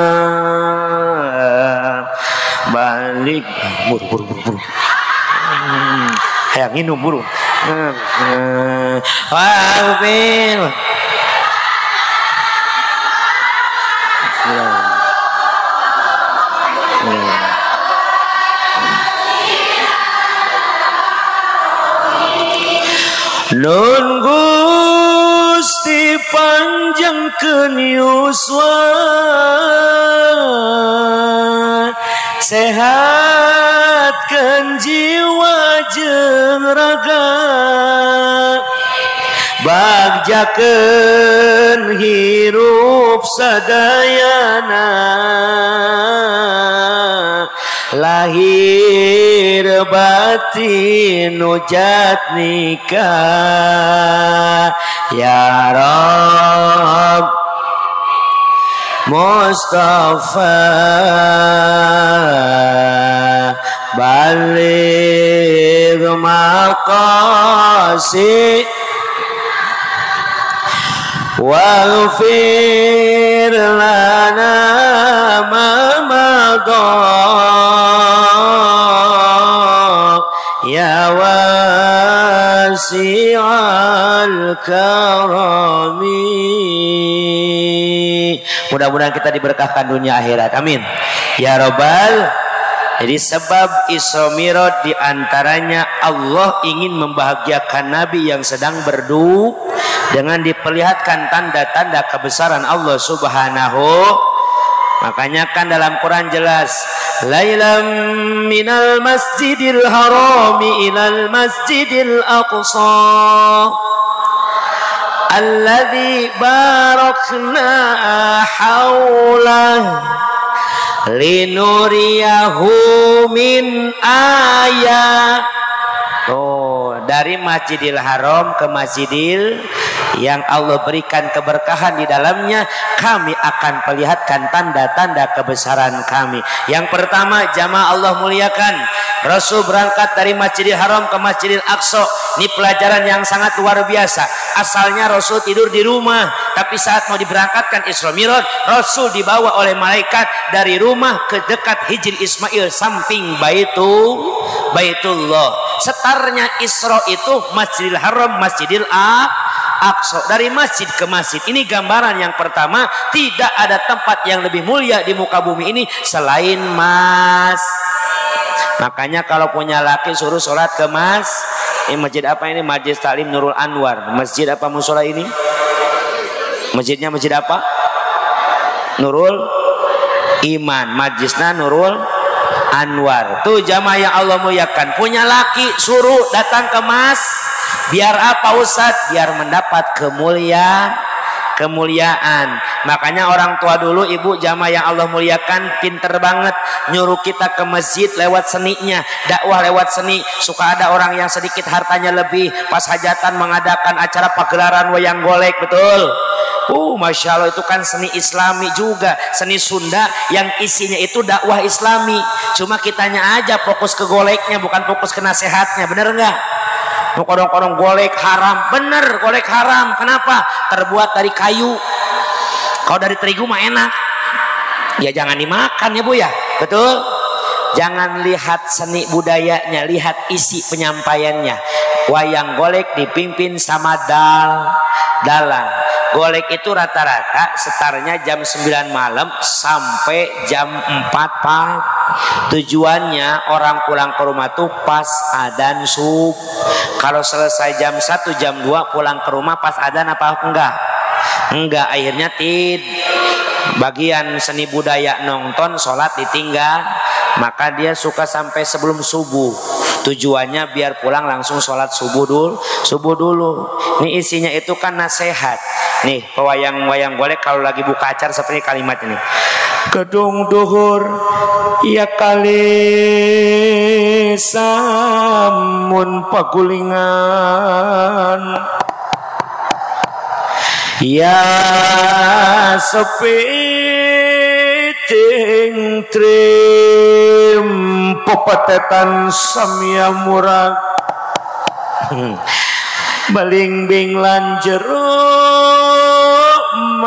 balik buru hayang minum buru waghfir Nun Gusti panjangkeun yuswa sehatkeun jiwa jeung raga bagjakeun hirup sadayana lahir batin nujat nikah ya Rabb Mustafa baligh maqasid waghfir lana ma madha ya wasi'al karami. Mudah-mudahan kita diberkahkan dunia akhirat, amin ya Rabbal. Jadi sebab Isra Mi'raj diantaranya Allah ingin membahagiakan Nabi yang sedang berdu dengan diperlihatkan tanda-tanda kebesaran Allah Subhanahu. Makanya kan dalam Quran jelas, lailam minal masjidil harami ilal masjidil aqsa alladzi barakna haulah linuriyahu min ayat. Oh, dari Masjidil Haram ke Masjidil yang Allah berikan keberkahan di dalamnya, kami akan perlihatkan tanda-tanda kebesaran kami. Yang pertama, jamaah Allah muliakan, Rasul berangkat dari Masjidil Haram ke Masjidil Aqsa. Ini pelajaran yang sangat luar biasa. Asalnya Rasul tidur di rumah, tapi saat mau diberangkatkan Isra Mi'raj, Rasul dibawa oleh malaikat dari rumah ke dekat Hijr Ismail samping Baitullah. Setarnya Isra itu Masjidil Haram, Masjidil Aqsa, dari masjid ke masjid. Ini gambaran yang pertama, tidak ada tempat yang lebih mulia di muka bumi ini selain Makanya kalau punya laki suruh sholat ke ini masjid apa ini? Masjid Taklim Nurul Anwar. Masjid apa musola ini? Masjidnya masjid apa? Nurul Iman. Majlisnya Nurul Anwar. Tuh jamaah yang Allah muliakan, punya laki suruh datang ke biar apa Ustaz? Biar mendapat kemuliaan. Makanya orang tua dulu, ibu jamaah yang Allah muliakan, pinter banget nyuruh kita ke masjid lewat seninya, dakwah lewat seni. Suka ada orang yang sedikit hartanya lebih, pas hajatan mengadakan acara pagelaran wayang golek, betul? Masya Allah, itu kan seni Islami juga, seni Sunda yang isinya itu dakwah Islami. Cuma kitanya aja fokus ke goleknya, bukan fokus ke nasihatnya, bener nggak? Kodong-kodong golek haram, bener golek haram. Kenapa? Terbuat dari kayu. Kalau dari terigu mah enak, ya jangan dimakan ya Bu ya, betul? Jangan lihat seni budayanya, lihat isi penyampaiannya. Wayang golek dipimpin sama dalang. Golek itu rata-rata setarnya jam 9 malam sampai jam 4 pagi. Tujuannya orang pulang ke rumah tuh pas adzan subuh. Kalau selesai jam 1 jam 2 pulang ke rumah pas adzan apa enggak? Enggak, akhirnya bagian seni budaya nonton sholat ditinggal. Maka dia suka sampai sebelum subuh. Tujuannya biar pulang langsung sholat subuh dulu. Ini isinya itu kan nasihat. Nih pewayang-wayang golek kalau lagi buka acara seperti kalimat ini. Gedung duhur ya kali samun pagulingan ya sepi ting trim pepetetan samya murag balingbing lan jeruk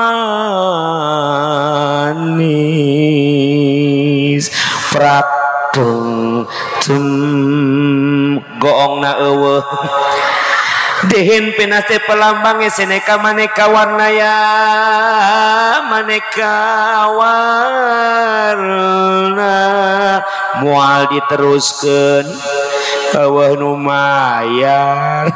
manis prak tung tum goongna eueuh dehin pinaste pelambangnya seneka maneka warnaya maneka warna mual diteruskeun eueuh nu mayar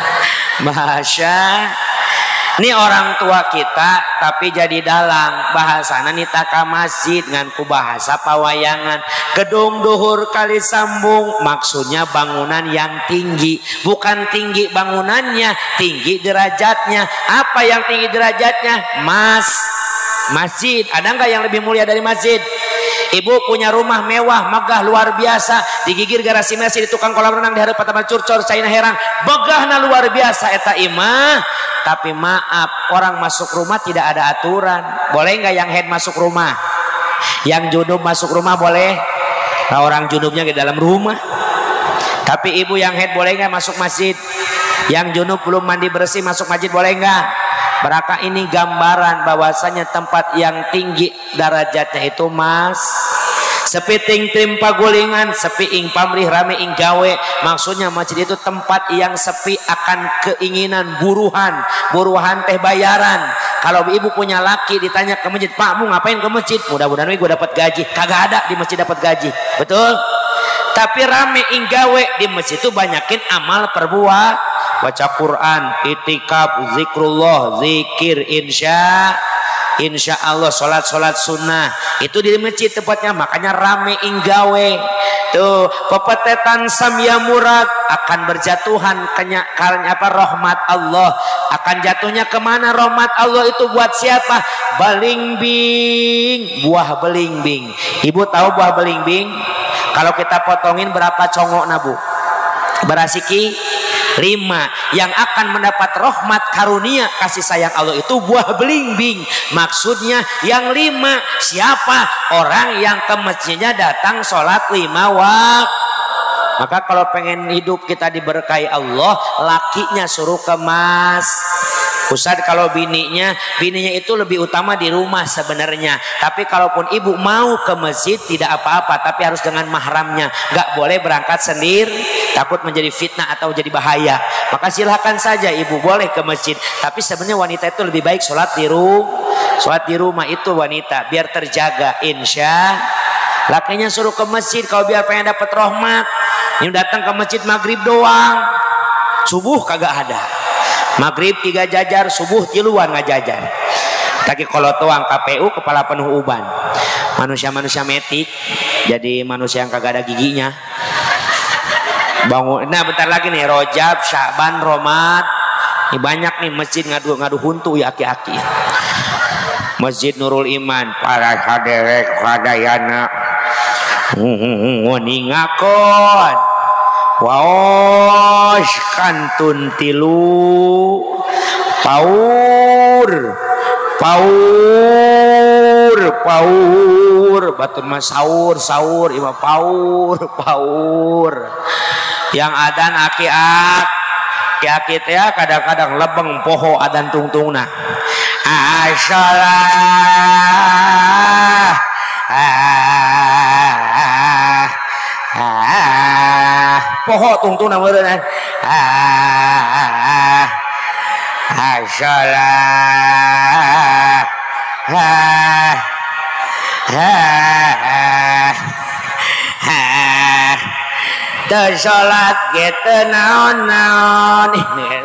Masya. Ini orang tua kita tapi jadi dalang bahasana nita ka masjid ngan ku bahasa pawayangan. Gedung duhur kali sambung maksudnya bangunan yang tinggi, bukan tinggi bangunannya, tinggi derajatnya. Apa yang tinggi derajatnya? Masjid. Ada nggak yang lebih mulia dari masjid? Ibu punya rumah mewah, megah, luar biasa, digigir garasi masjid, di tukang kolam renang, di hareup patama curcor, caina herang, begahna luar biasa eta imah. Tapi maaf, orang masuk rumah tidak ada aturan. Boleh nggak yang head masuk rumah? Yang junub masuk rumah boleh? Nah, orang junubnya di dalam rumah. Tapi ibu yang head boleh nggak masuk masjid? Yang junub belum mandi bersih masuk masjid boleh nggak? Berarti ini gambaran bahwasanya tempat yang tinggi derajatnya itu sepiting tim pagulingan, sepi ing pamrih rame ing gawe. Maksudnya masjid itu tempat yang sepi akan keinginan buruhan teh bayaran. Kalau ibu punya laki ditanya ke masjid, "Pak, mau ngapain ke masjid?" "Mudah-mudahan gue dapat gaji." Kagak ada di masjid dapat gaji. Betul? Tapi rame ing gawe di masjid itu banyakin amal perbuatan. Baca Quran, itikaf, zikrullah, zikir, insya Allah, sholat sunnah itu di masjid tempatnya, makanya rame inggawe. Tuh pepetetan samya murad akan berjatuhan karena apa? Rahmat Allah akan jatuhnya kemana rahmat Allah itu buat siapa? Belimbing, buah belimbing. Ibu tahu buah belimbing? Kalau kita potongin berapa congok nabu? Berasiki 5. Yang akan mendapat rahmat karunia kasih sayang Allah itu buah belimbing. Maksudnya yang 5 siapa? Orang yang ke masjidnya datang sholat 5 waktu. Maka kalau pengen hidup kita diberkahi Allah, lakinya suruh ke Ustadz, kalau bininya itu lebih utama di rumah sebenarnya. Tapi kalaupun ibu mau ke masjid tidak apa-apa, tapi harus dengan mahramnya. Gak boleh berangkat sendiri, takut menjadi fitnah atau jadi bahaya. Maka silahkan saja ibu boleh ke masjid. Tapi sebenarnya wanita itu lebih baik sholat di rumah itu wanita biar terjaga. Insya lakinya suruh ke masjid kalau biar pengen dapat rahmat. Yang datang ke masjid maghrib doang, subuh kagak ada. Maghrib 3 jajar, subuh tiluan nggak jajar. Tapi kalau tuang KPU kepala penuh uban. Manusia-manusia metik, jadi manusia yang kagak ada giginya. Bangun. Nah bentar lagi nih Rojab, Sya'ban, Romad. Ini banyak nih masjid ngadu huntu ya aki-aki. Masjid Nurul Iman, para haderek hadayana. Ningakon. Waosh kantun tilu paur batun mah sahur imam paur yang adan aki-aki teh kadang-kadang lebeng poho adan tungtungna asalah poho tungtungna meureun asalah teu salat gitu naon ini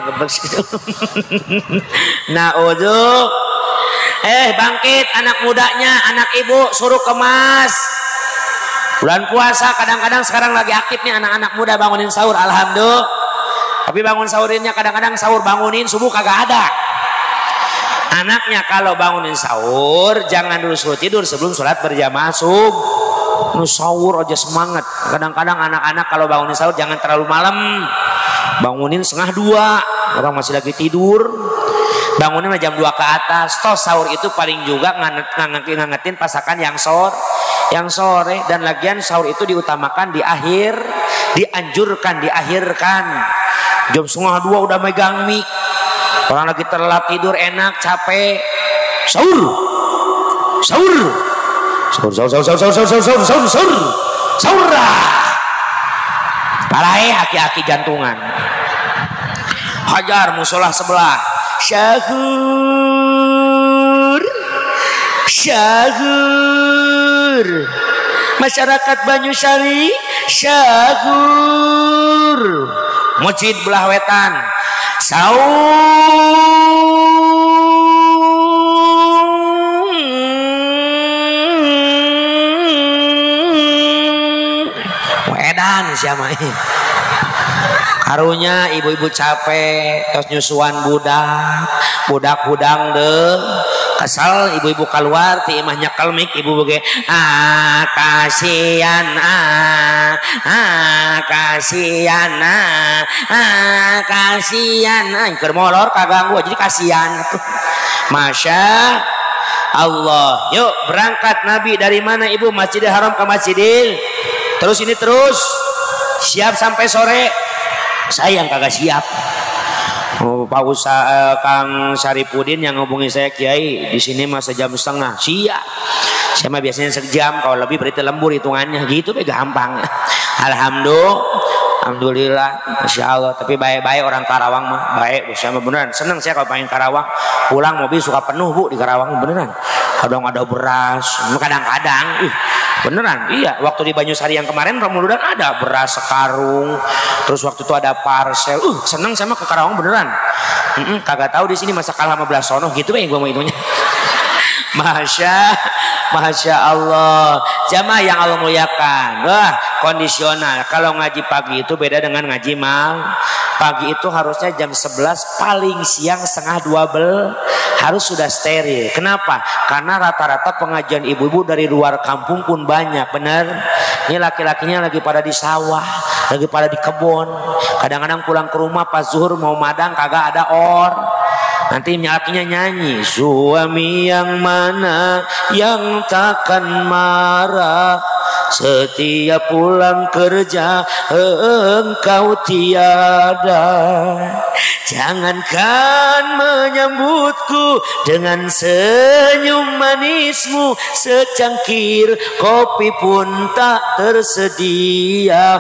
naudzu bangkit anak mudanya, anak ibu suruh kemas Bulan puasa kadang-kadang sekarang lagi aktif nih anak-anak muda bangunin sahur, alhamdulillah. Tapi bangun sahurinnya kadang-kadang sahur bangunin subuh kagak ada. Anaknya kalau bangunin sahur jangan dulu suruh tidur sebelum sholat berjamaah subuh. Sahur aja semangat. Kadang-kadang anak-anak kalau bangunin sahur jangan terlalu malam. Bangunin 1:30, orang masih lagi tidur. Bangunin jam 2 ke atas. Toh sahur itu paling juga ngangetin pasakan yang sore. Dan lagian sahur itu diutamakan di akhir, dianjurkan diakhirkan. Jam 1:30 udah megang mie. Orang lagi terlelap tidur enak capek. Sahur. Palai aki-aki jantungan. Hajar musola sebelah. Syahur. Masyarakat Banyusari syahur. Masjid belah wetan wedan siapa ini karunya ibu-ibu capek terus nyusuan budak hudang deh kesal ibu-ibu keluar ti imah nyekel mik ibu bege kasihan keur molor kaganggu jadi kasihan Masya Allah. Yuk berangkat Nabi dari mana ibu? Masjidil Haram ke Masjidil terus siap sampai sore. Saya yang kagak siap. Pak Kang Saripudin yang ngubungi saya, Kiai di sini mah sejam setengah. Siap. Saya mah biasanya sejam, kalau lebih berarti lembur hitungannya. Gitu gampang. Alhamdulillah, Masya Allah. Tapi baik-baik orang Karawang mah baik. Saya mah beneran seneng saya kalau pengen Karawang. Pulang mobil suka penuh bu di Karawang beneran. Kadang ada beras, kadang-kadang. Beneran, iya. Waktu di Banyusari yang kemarin Ramadan ada beras sekarung. Terus waktu itu ada parcel. Seneng sama ke Karawang beneran. Kagak tahu di sini masa kalah sama Blasono gitu gue mau itunya. Masya Allah. Jamaah yang Allah muliakan. Wah, kondisional. Kalau ngaji pagi itu beda dengan ngaji malam. Pagi itu harusnya jam 11, paling siang 11:30 harus sudah steril. Kenapa? Karena rata-rata pengajian ibu-ibu dari luar kampung pun banyak. Bener? Ini laki-lakinya lagi pada di sawah, lagi pada di kebun. Kadang-kadang pulang ke rumah pas zuhur mau madang kagak ada or. Nanti lakinya nyanyi, suami yang mana yang takkan marah setiap pulang kerja engkau tiada. Jangankan menyambutku dengan senyum manismu, secangkir kopi pun tak tersedia.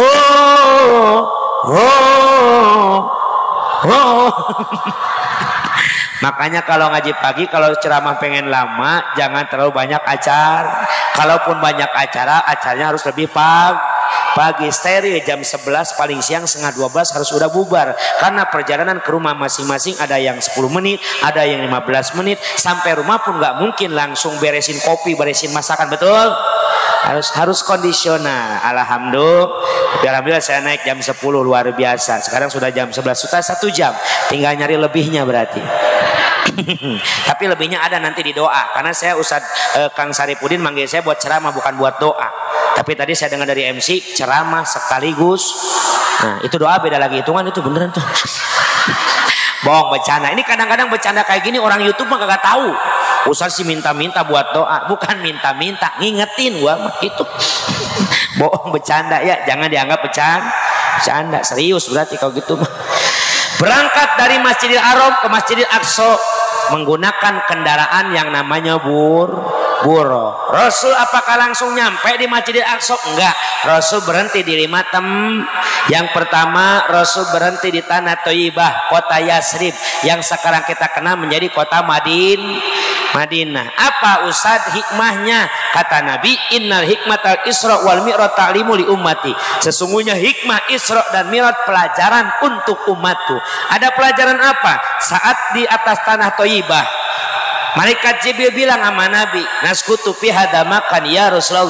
Makanya kalau ngaji pagi, kalau ceramah pengen lama, jangan terlalu banyak acara. Kalaupun banyak acara, acaranya harus lebih pagi. Steril jam 11, paling siang 11:30 harus sudah bubar. Karena perjalanan ke rumah masing-masing ada yang 10 menit, ada yang 15 menit. Sampai rumah pun nggak mungkin langsung beresin kopi, beresin masakan, betul? Harus kondisional. Alhamdulillah saya naik jam 10 luar biasa. Sekarang sudah jam 11, sudah 1 jam. Tinggal nyari lebihnya berarti. Tapi lebihnya ada nanti di doa. Karena saya Kang Saripudin manggil saya buat ceramah bukan buat doa. Tapi tadi saya dengar dari MC ceramah sekaligus. Nah itu doa beda lagi, hitungan itu beneran tuh. Bohong bercanda. Ini kadang-kadang bercanda kayak gini orang YouTube mah kagak tahu. Ustaz sih minta-minta buat doa, bukan minta-minta, ngingetin gua mah itu. Bohong bercanda ya, jangan dianggap bercanda. Serius berarti kalau gitu mah. Berangkat dari Masjidil Haram ke Masjidil Aqsa menggunakan kendaraan yang namanya buro. Rasul apakah langsung nyampe di Masjidil Aqsa? Enggak. Rasul berhenti di 5 Yang pertama, Rasul berhenti di tanah Thayyibah, kota Yasrib yang sekarang kita kenal menjadi kota Madinah. Apa Ustaz hikmahnya? Kata Nabi, innal hikmatal isra wal mi'raj ta'limu li ummati. Sesungguhnya hikmah Isra dan Mi'raj pelajaran untuk umatku. Ada pelajaran apa? Saat di atas tanah Thayyibah, malaikat Jibril bilang sama Nabi, naskutu fi hadamakan ya Rasulullah,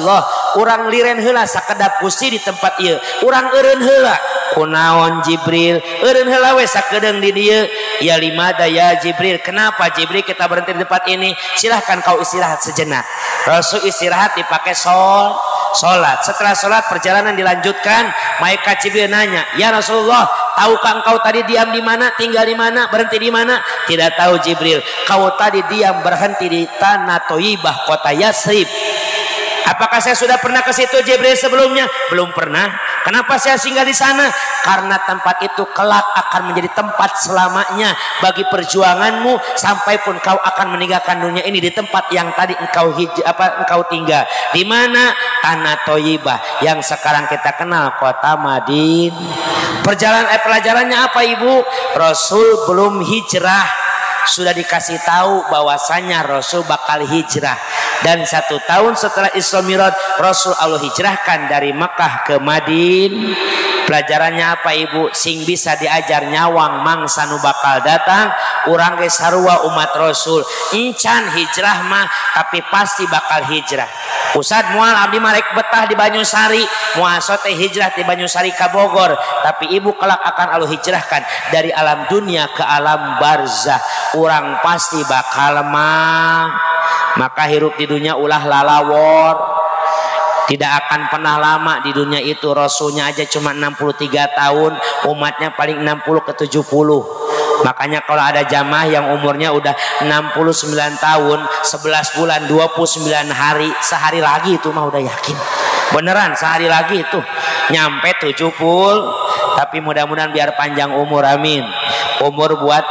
urang liren heula sakedap Gusti di tempat ieu urang eureun heula kunaon Jibril eureun heula we sakedeung di dieu ya limada ya Jibril kenapa Jibril kita berhenti di tempat ini silahkan kau istirahat sejenak. Rasul istirahat dipakai sholat. Setelah sholat perjalanan dilanjutkan. Malaikat Jibril nanya, ya Rasulullah, tahukah engkau tadi diam di mana, tinggal di mana, berhenti di mana? Tidak tahu Jibril. Kau tadi diam berhenti di tanah Thayyibah, kota Yatsrib. Apakah saya sudah pernah ke situ Jibril sebelumnya? Belum pernah. Kenapa saya singgah di sana? Karena tempat itu kelak akan menjadi tempat selamanya bagi perjuanganmu sampai pun kau akan meninggalkan dunia ini di tempat yang tadi engkau tinggal. Di mana? Tanah Thayyibah yang sekarang kita kenal kota Madinah. Pelajarannya apa Ibu? Rasul belum hijrah sudah dikasih tahu bahwasanya Rasul bakal hijrah. Dan 1 tahun setelah Isra Mi'raj Rasul Allah hijrahkan dari Mekah ke Madinah. Pelajarannya apa Ibu? Sing bisa diajar nyawang mangsa nu bakal datang urang ge sarua umat Rasul encan hijrah mah tapi pasti bakal hijrah. Ustad moal abdi marek betah di Banyusari moal sote hijrah di Banyusari ka Bogor tapi Ibu kelak akan Allah hijrahkan dari alam dunia ke alam barzah urang pasti bakal mah. Maka hirup di dunia ulah lalawor, tidak akan pernah lama di dunia itu. Rasulnya aja cuma 63 tahun, umatnya paling 60 ke 70. Makanya kalau ada jamaah yang umurnya udah 69 tahun 11 bulan 29 hari, sehari lagi itu mah udah yakin beneran sehari lagi itu nyampe 70. Tapi mudah-mudahan biar panjang umur, amin. Umur buat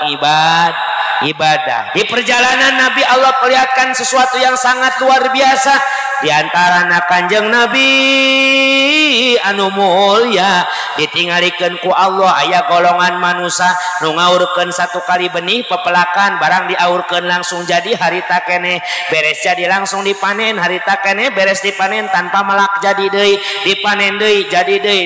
ibadah. Di perjalanan Nabi Allah perlihatkan sesuatu yang sangat luar biasa. Di antara Kanjeng Nabi anu mulya ditinggalikeun ku Allah aya golongan manusia nu ngaurkeun 1 kali benih pepelakan barang diaurkeun langsung jadi harita keneh beres jadi langsung dipanen harita keneh beres dipanen tanpa melak jadi deui dipanen deui jadi deui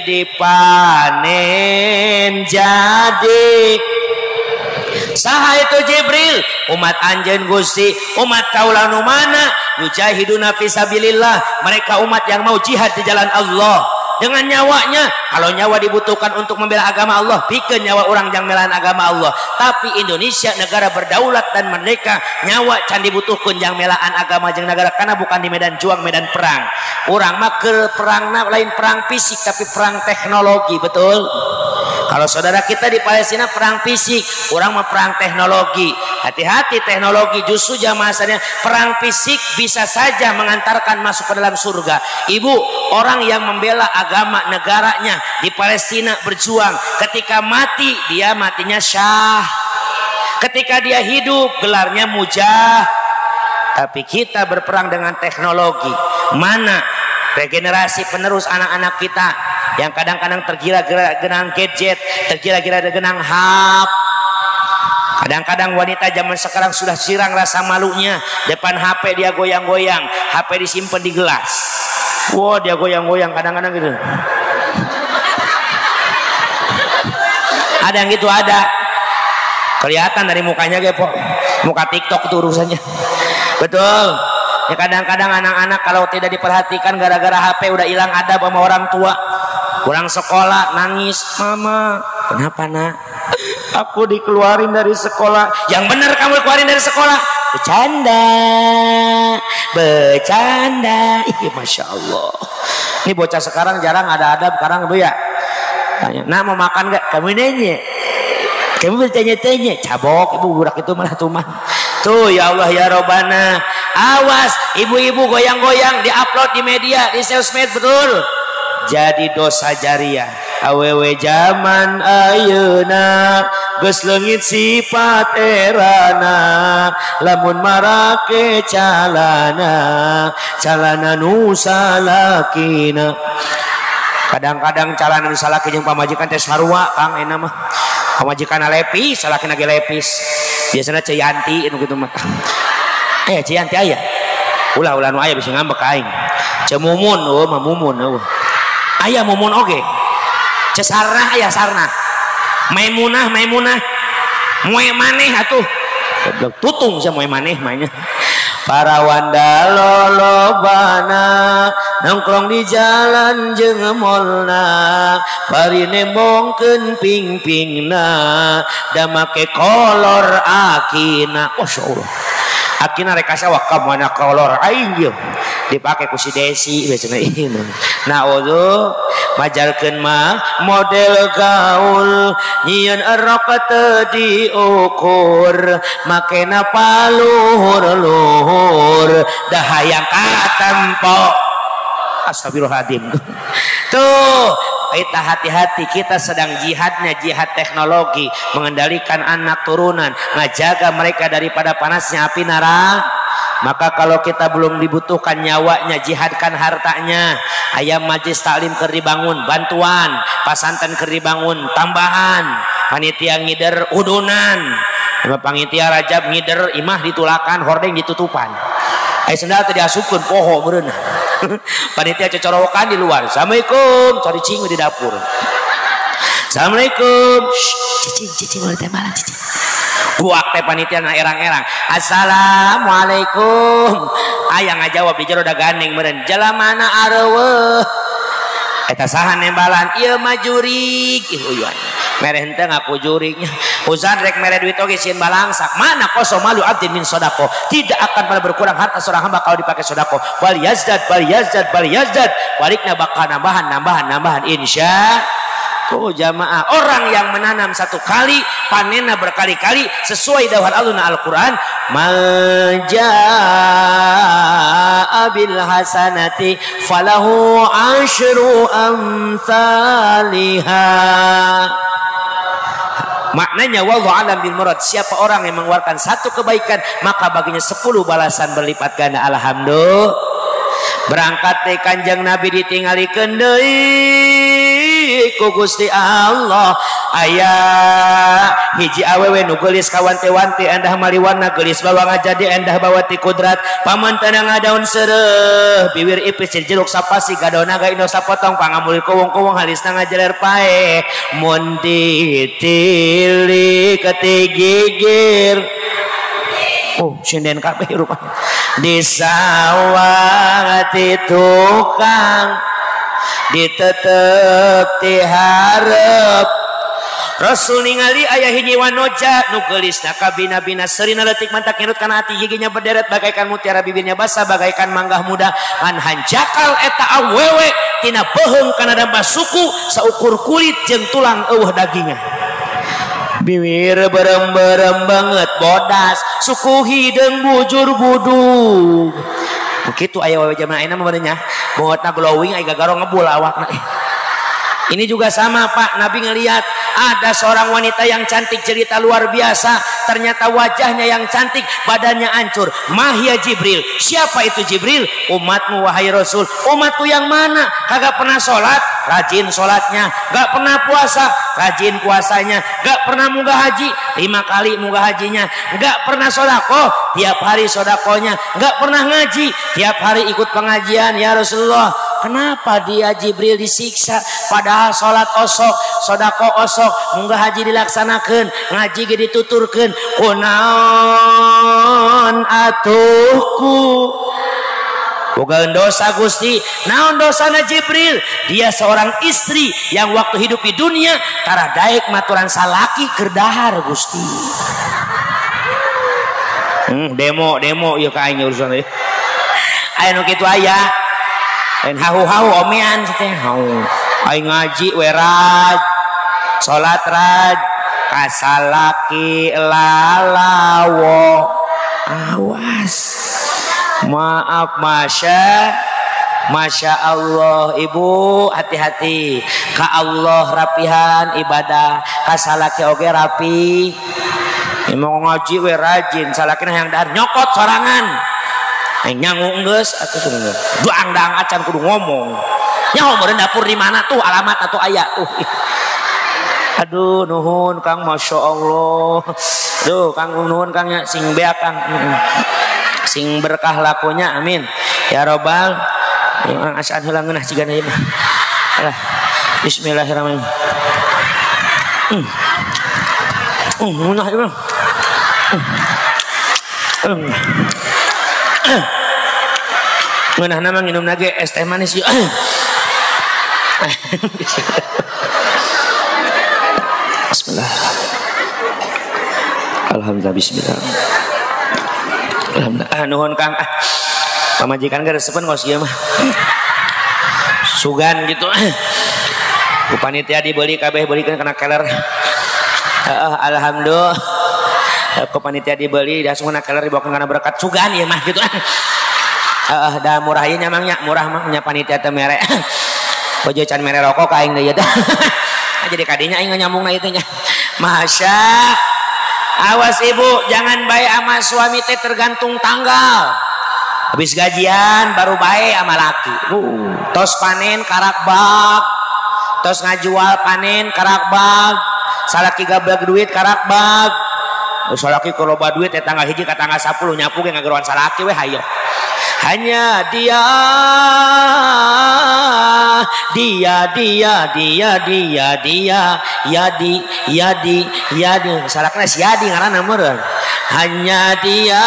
dipanen jadi. Saha itu Jibril? Umat anjeun Gusti, umat kaula nu mana yujahiduna fisabilillah, mereka umat yang mau jihad di jalan Allah dengan nyawanya. Kalau nyawa dibutuhkan untuk membela agama Allah, pikeun nyawa orang yang melaan agama Allah. Tapi Indonesia negara berdaulat dan merdeka, nyawa can dibutuhkeun yang melaan agama jeung negara karena bukan di medan juang, medan perang. Urang mah keur perangna lain perang fisik tapi perang teknologi, betul? Kalau saudara kita di Palestina perang fisik, orang mah perang teknologi. Hati-hati teknologi, justru jamaahnya perang fisik bisa saja mengantarkan masuk ke dalam surga. Ibu, orang yang membela agama negaranya di Palestina berjuang, ketika mati dia matinya syah, ketika dia hidup gelarnya mujah. Tapi kita berperang dengan teknologi. Mana regenerasi penerus anak-anak kita yang kadang-kadang tergila-gila genang gadget, tergila-gila genang HP. Kadang-kadang wanita zaman sekarang sudah sirang rasa malunya depan HP, dia goyang-goyang, HP disimpan di gelas. Wow, dia goyang-goyang kadang-kadang gitu. Ada yang gitu, ada. Kelihatan dari mukanya Gepo. Muka TikTok itu urusannya. Betul. Ya kadang-kadang anak-anak kalau tidak diperhatikan gara-gara HP udah hilang adab sama orang tua. Pulang sekolah nangis, mama, kenapa nak? Aku dikeluarin dari sekolah. Yang benar kamu dikeluarin dari sekolah. Bercanda. Ih, masya Allah. Ini bocah sekarang jarang ada adab sekarang bu ya. Tanya, nah mau makan gak? Kamu nanya. Kamu bertanya-tanya. Cabok ibu budak itu malah tuman. Tuh ya Allah ya Robbana. Awas ibu-ibu goyang-goyang diupload di media, di sosmed, betul. Jadi dosa jariah. Awewe zaman ayeuna geus leungit sifat erana lamun marake calana nu salakina. Kadang-kadang calana nu salaki jeung pamajikan teh sarua Kang euna mah. Pamajikan lepis, salakina ge lepis. Biasana Ciyanti anu kitu mah. Ciyanti aya. Ulah nu aya bisa ngambek aing. Cemumun mah mumun aya mumun oge. Cesarna aya sarna. Maimunah moe maneh atuh. Tutung sia moe maneh mainnya. para wandalolobana nongkrong di jalan jeung molna bari nembongkeun ping-pingna da make kolor akina. Masyaallah akina rek kasawa ka mana kolor aing ieu dipake ku si Desi biasana ieu. Nah ozo majalkeun mah model gaul nyieun erok teu diukur makena paluhur-luhur dah hayang katempo. Astagfirullahaladzim. Tuh kita hati-hati, kita sedang jihadnya jihad teknologi, mengendalikan anak turunan, ngajaga mereka daripada panasnya api neraka. Maka kalau kita belum dibutuhkan nyawanya, jihadkan hartanya. Ayam majlis taklim keur dibangun, bantuan pasanten keur dibangun, tambahan panitia ngider udunan, panitia Rajab ngider imah ditulakan, hordeng ditutupan. Ai sendal teh diasupkeun poho meureunna. Panitia cocorokan di luar. Assalamualaikum, cari cing di dapur. Assalamualaikum. Cicing boleh teh malah cicing. Buak teh panitia na erang-erang. Assalamualaikum. Aya ngajawab di jero da gandeng meureun. Jalamana areueuh. Eta saha nembalan? Ieu mah jurig. Ih uyuan. Mere henteu ngaku jurignya. Uzan rek mere duit oge sieun balangsak. Mana koso malu abdin min sodako. Tidak akan pernah berkurang harta seorang hamba kalau dipakai sodako. Bal yazdad, bal yazdad, bal yazdad. Balikna bakal nambahan insya. Tuh jamaah, orang yang menanam satu kali panenna berkali-kali sesuai dawuh Allah Al-Qur'an. Majaa bil hasanati falahu asyru amsalha. Maknanya wallahu alam bil murad, siapa orang yang mengeluarkan satu kebaikan maka baginya 10 balasan berlipat ganda. Alhamdulillah. Berangkat teh Kanjeng Nabi ditinggalikeun deui ku Gusti Allah. Aya hiji awewe nu geulis ka wanti-wanti endah maliwanna geulis bawa ngajadi endah bawa ti kudrat pamantanna ngadaun seureuh bibir ipis jeruk sapasi gadona ga indo sapotong pangamuli kuwung-kuwung halisna ngajeler pae mun ditili ketigigir. Oh, sinden kabeh rupanya. Di sawah ti tukang ditetep ti hareup. Rasul ningali aya hiji wanoja nu geulisna kabina-bina seurina leutik mantak nyerut kana ati giginya berderet bagaikan mutiara bibirnya basah bagaikan manggah muda ngan hanjakal eta awewe tina beuheung kana damba suku saukur kulit jeung tulang eueuh dagingna. Bibir berem-berem banget bodas suku hideung bujur budug begitu aya wae zaman ayeuna mah benernya bongotna glowing aya gagaro ngebul awakna. Ini juga sama Pak, Nabi ngelihat ada seorang wanita yang cantik cerita luar biasa, ternyata wajahnya yang cantik, badannya hancur. Mahya Jibril. Siapa itu Jibril? Umatmu wahai Rasul. Umatku yang mana? Kagak pernah sholat, rajin sholatnya. Gak pernah puasa, rajin puasanya. Gak pernah munggah haji, 5 kali munggah hajinya. Gak pernah sodako, tiap hari sodakonya. Gak pernah ngaji, tiap hari ikut pengajian. Ya Rasulullah, kenapa dia Jibril disiksa? Padahal sholat osok, sodako osok, munggah haji dilaksanakan, ngaji ge dituturkan. Kunaon atuhku boga dosa Gusti. Naon dosana Jibril? Dia seorang istri yang waktu hidup di dunia tara daek maturan salaki keur dahar Gusti. Demo ieu ka aing urusan ieu. Aya nu kitu aya. Lain hahu-hahu omean teh hahu. Aing ngaji we raj, salat raj, kasalaki lalawo. Awas. Maaf Masya Allah ibu, hati-hati. Ka Allah rapihan ibadah, kasalaki oge rapi. Mau ngaji we rajin, salakina yang dahar nyokot sorangan. Aing nyangu geus atuh duang-dang acan kudu ngomong. Nyaho meureun dapur di mana tuh alamat atau aya tuh. Aduh nuhun Kang, Masya Allah. Duh Kang nuhun Kang nya sing beak Kang. Sing berkah lakunya amin. Ya Robbal. Yang asan heula ngeunah cigana ieu mah. Alah. Bismillahirrahmanirrahim. Munah ieu. Ngeunah nama nginum nage es teh manis yuk. Bismillah. Alhamdulillah bismillah. Alhamdulillah. Nuhun Kang. Pamajikan ge resepen ngos ieu mah. Sugan gitu. Ku panitia dibeli kabeh beulikeun kana keler. Alhamdulillah. Ku panitia dibeli langsung kana keler dibawakeun kana berkat sugan ieu mah gitu. Da murah ieu nyamangnya, murah mah nya panitia teh mere. Bojo can mere rokok ka aing deui teh. Jadi kadinya aing nyambungna ieu teh nya. Masya. Awas ibu, jangan bae sama suami teh tergantung tanggal. Habis gajian baru bae sama laki. Tos panen karak bag. Tos ngajual panen karak bag. Salaki gablek duit karak bag. Salaki kalau loba duit tanggal hiji ka tanggal 10 nyapu ge ngageruan salaki we hayo. Hanya dia salakna si Yadi ngaranna meureun. Hanya dia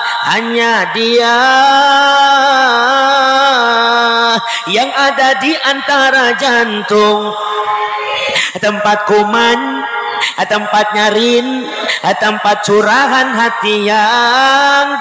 yang ada di antara jantung, tempat kuman, tempat nyarin, tempat curahan hati yang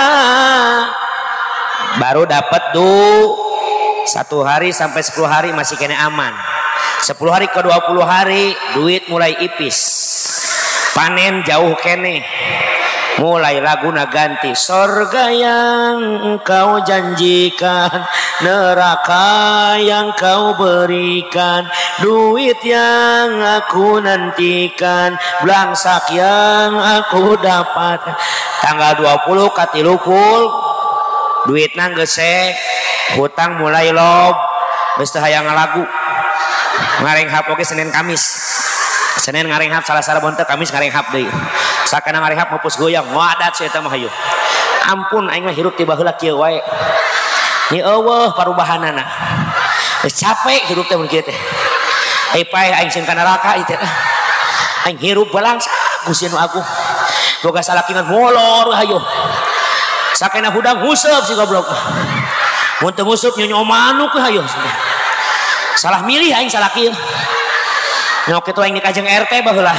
baru dapat 1 hari sampai 10 hari masih kena aman. 10 hari ke 20 hari duit mulai ipis, panen jauh kene, mulai laguna ganti. Sorga yang engkau janjikan, neraka yang kau berikan, duit yang aku nantikan, belangsak yang aku dapat. Tanggal 20 katilukul duit nang gesek, hutang mulai lob, geus teu hayang ngalagu. Ngarenghap oge Senin Kamis. Senin ngarenghap salah bonten, Kamis ngarenghap deui. Sakana ngarenghap mepus goyang, wadat saya teh mah hayu. Ampun aing mah hirup ti baheula kieu wae. Ya Allah parubahanana. Geus capek hirup teh mun kieu teh. Pae aing sieun ka neraka ieu teh. Aing hirup balang Gusti nu aku. Boga salakingan molor hayu. Sakena hudang nguseup si goblok. Mun teu nguseup nyonyo manuk hayu. Salah milih aing salah kieu. Nyok kitu aing dikajeng RT baheula.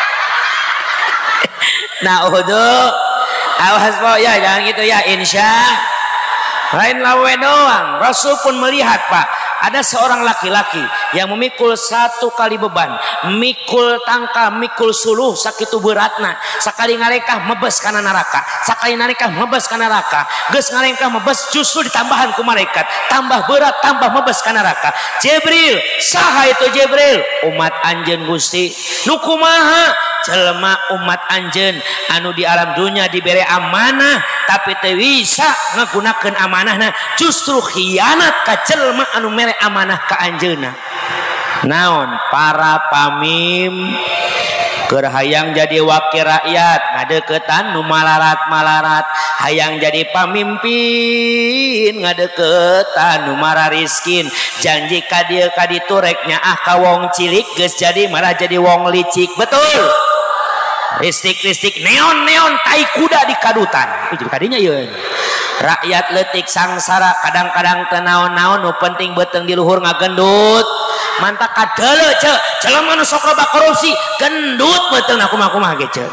Nah, awas po ya, jangan gitu ya, insya. Lain lawe doang. Rasul pun melihat Pak, ada seorang laki-laki yang memikul 1 kali beban, mikul tangka, mikul suluh sakitu beratna. Sakali ngarekah mebes kana neraka, sakali ngarekah mebes kana neraka, geus ngarekah mebes justru ditambahan ku malaikat, tambah berat, tambah mebes kana neraka. Jibril, saha itu Jibril? Umat anjeun Gusti. Nu kumaha? Jelema umat anjeun anu di alam dunia dibere amanah tapi teu bisa ngagunakeun amanahna, justru khianat ka jelema anu mere amanah ka anjeunna. Naon para pamim keur hayang jadi wakil rakyat ngadeuketan nu malarat-malarat, hayang jadi pamimpin ngadeuketan nu marariskin, janji ka dieu ka ditu rek nyaah ka wong cilik geus jadi malah jadi wong licik. Betul. Listrik neon tai kuda di kadutan. Jadi kadinya ieu. Rakyat leutik sangsara kadang-kadang teu naon-naon, nu penting beuteung di luhur ngagendut. Manta kadeuleu ceuk. Jelema nu sok loba korupsi gendut beuteung kumaha ge ceuk.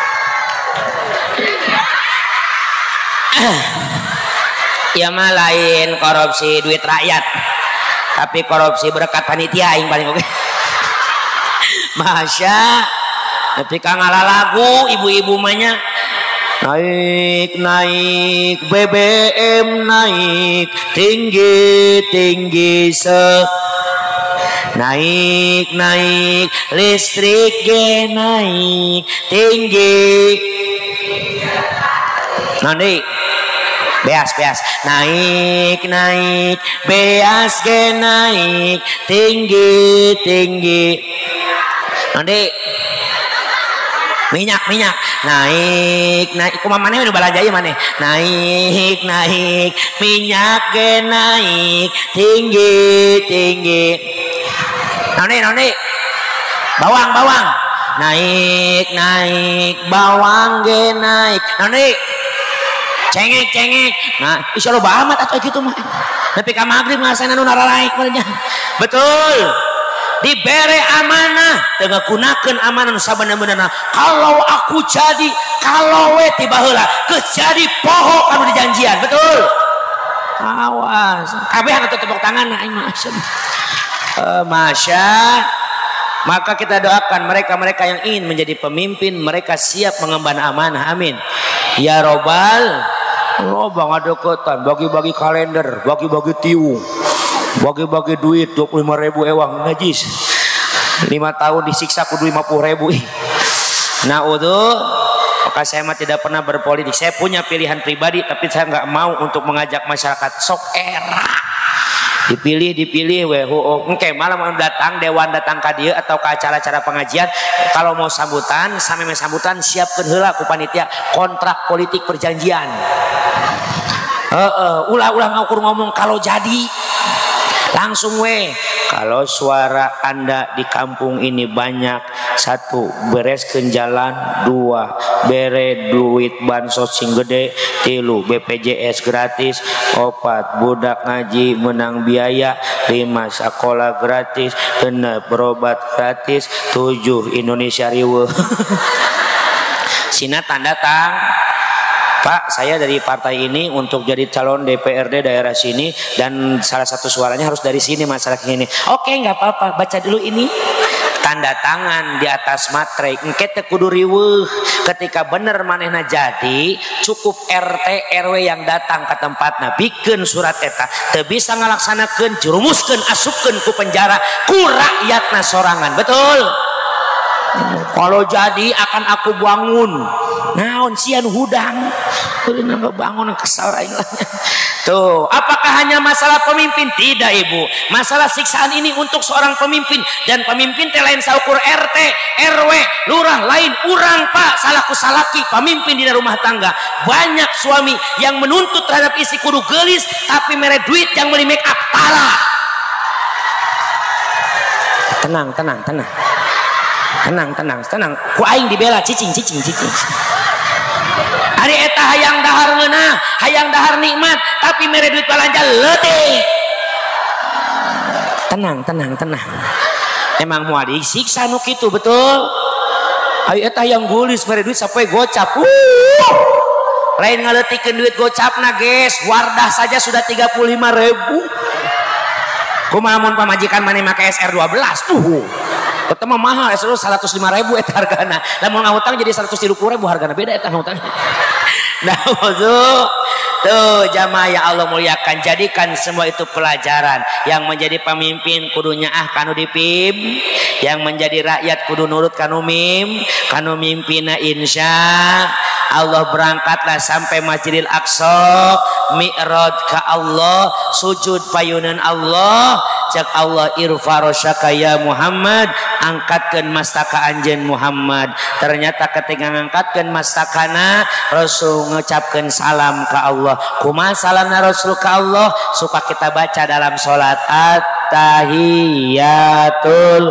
Ieu mah lain korupsi duit rakyat. Tapi korupsi berkat panitia aing paling oge. Masya. Ketika ngalah lagu ibu-ibu mahnya naik BBM naik tinggi naik listrik ge naik tinggi nanti beas naik beas ge naik tinggi nanti minyak naik kumaha maneh nu balanja ieu maneh naik minyak ge naik tinggi naon bawang naik bawang ge naik naon cengek. Nah, insya Allah amat atau gitu mah. Tapi ka maghrib ngasana nu naralaik betul. Dibere amanah, tengah gunakan amanah sabenar-benar. Kalau aku jadi kalau we tiba heula kejadi poho anu dijanjian, betul. Awas, kabeh anu tepuk tangan aing mah. Masya. Maka kita doakan mereka-mereka yang ingin menjadi pemimpin, mereka siap mengemban amanah. Amin. Ya Robbal. Bang ada ketan, bagi-bagi kalender, bagi-bagi tiung, bagi-bagi duit 25.000 ewang najis. 5 tahun disiksa kudu 50.000. Nah maka saya mah tidak pernah berpolitik. Saya punya pilihan pribadi, tapi saya nggak mau untuk mengajak masyarakat sok era. Dipilih engke malam datang dewan datang ka dieu atau ke acara-acara pengajian, kalau mau sambutan sampai sambutan siapkeun heula ku panitia kontrak politik perjanjian. Ulah ngukur ngomong kalau jadi langsung kalau suara Anda di kampung ini banyak, 1 bereskeun jalan, 2 bere duit bansos sing gede, 3 BPJS gratis, 4 budak ngaji menang biaya, 5 sekolah gratis, 6 berobat gratis, 7 Indonesia riweuh. Sina tanda tang Pak, saya dari partai ini untuk jadi calon DPRD daerah sini dan salah satu suaranya harus dari sini masalah ini. Oke, nggak apa-apa, baca dulu ini. Tanda tangan di atas materai. Engke teu kudu riweuh. Ketika bener manehna jadi, cukup RT RW yang datang ke tempatna bikeun surat eta. Teu bisa ngalaksanakeun, jurumuskeun, asupkeun ku penjara ku rakyatna sorangan. Betul? Kalau jadi akan aku bangun. Naon sian hudang. Kudu bangun kesal aing. Tuh, apakah hanya masalah pemimpin? Tidak, Ibu. Masalah siksaan ini untuk seorang pemimpin, dan pemimpin teh lain saukur RT, RW, lurah, lain urang Pak, salaku salaki pemimpin di rumah tangga. Banyak suami yang menuntut terhadap istri kudu gelis tapi mere duit yang beli make up tara. Tenang. Ku aing dibela cicing. Ari eta hayang dahar ngeunah, hayang dahar nikmat, tapi mere duit balanja letih. Tenang. Emang moal disiksa nu kitu, betul? Ari eta hayang gulis mere duit sampai gocap. Lain ngaleutikeun duit gocapna, geus. Wardah saja sudah 35.000. Kumaha mun pamajikan maneh make SR12 tuh. Pertama mahal SR 105.000 eta hargana. Lamun ngahutang jadi 130.000 hargana, beda eta ngahutang. Nah, tuh jamaah ya Allah muliakan, jadikan semua itu pelajaran. Yang menjadi pemimpin kudu nyaah kanu dipim, yang menjadi rakyat kudu nurut kanu mimpina insya Allah. Berangkatlah sampai Masjidil Aqsa, mi'raj ka Allah, sujud payunan Allah, cek Allah irfa rosyaka ya Muhammad, angkatkan mastaka anjen Muhammad. Ternyata ketika ngangkatkan mastakana, Rasul ngucapkan salam ke Allah. Kumaha salamna Rasul ke Allah? Suka kita baca dalam sholat, at-tahiyatul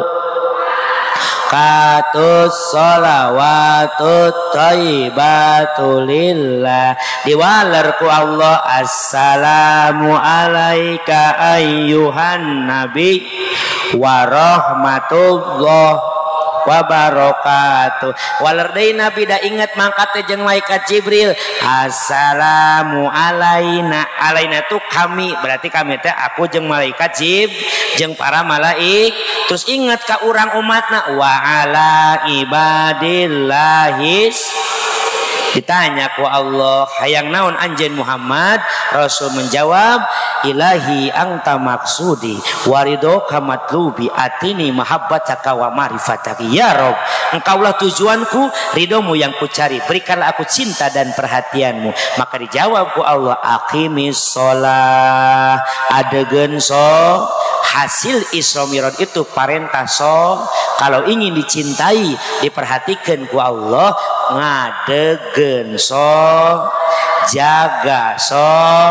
katus sholawatut thayyibatulillah, diwalar ku Allah, assalamu alaika ayyuhan nabi wa rahmatullah wa barakatuh. Walar deui nabi da inget mangkat teh jeung malaikat Jibril, assalamu alaina. Alaina tuh kami, berarti kami teh aku jeung malaikat jeung para malaik. Terus ingat ka urang umatna, wa ala ibadillahis. Ditanya ku Allah, hayang naon anjeun Muhammad? Rasul menjawab, ilahi anta maksudi warido kamatlubi atini mahabbataka wa marifataki. Ya Rob, engkaulah tujuanku, ridomu yang kucari, berikanlah aku cinta dan perhatianmu. Maka dijawab ku Allah, aqimis sholah, adegeun so. Hasil Isra Mi'raj itu parentah so. Kalau ingin dicintai, diperhatikan ku Allah, ngadegen so, jaga so,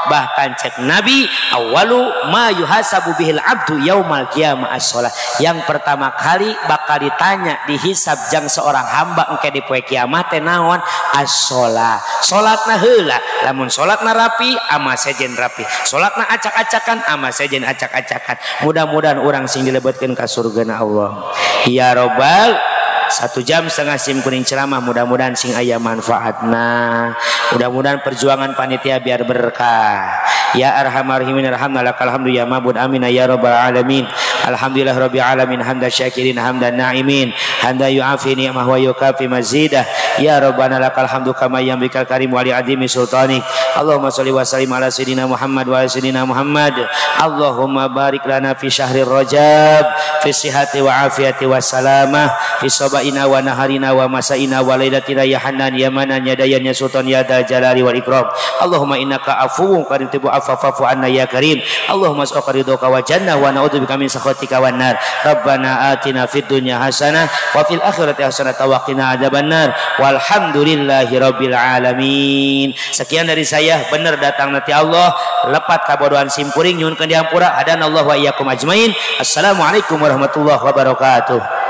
bahkan cek Nabi awalu ma yuhasabu bihil abdu yaumal qiyamah as-shalah. Yang pertama kali bakal ditanya dihisab jang seorang hamba engke di poe kiamat teh naon? As-shalah. Salatna heula, lamun salatna rapi ama sejen rapi, salatna acak-acakan ama sejen acak-acakan. Mudah-mudahan orang sing dilebetkeun ka surgana Allah. Ya Rabbal 1 jam setengah sim kuning ceramah, mudah-mudahan sing aya manfaatna, mudah-mudahan perjuangan panitia biar berkah. Ya arhamar rahimin arhamna lakal hamdu ya ma'bud amin ya rabbal alamin. Alhamdulillah rabbil alamin hamdan syakirin hamdan na'imin hamdan yu'afi ni'mah wa yukafi mazidah. Ya rabbana lakal hamdu kama yambikal karim wa li azimi sultanik. Allahumma sholli wa sallim ala sayyidina Muhammad wa ala sayyidina Muhammad. Allahumma barik lana fi syahrir rajab fi sihhati wa afiyati wa salamah fi sabaina wa naharina wa masaina wa lailatina ya hanan ya manan ya dayan ya sultan ya dal jalali wal ikram. Allahumma innaka afuwun karim tubu afafu anna ya karim. Allahumma as'aluka ridhoka wa jannah wa na'udzubika min sakhatika wan nar. Rabbana atina fid dunya hasanah wa fil akhirati hasanah wa qina adzabannar. Walhamdulillahi rabbil alamin. Sekian dari saya, benar datang nanti Allah, lepat kabodohan simpuring nyuhun ke diampura. Hadanallahu wa iyyakum ajmain. Assalamualaikum warahmatullahi wabarakatuh.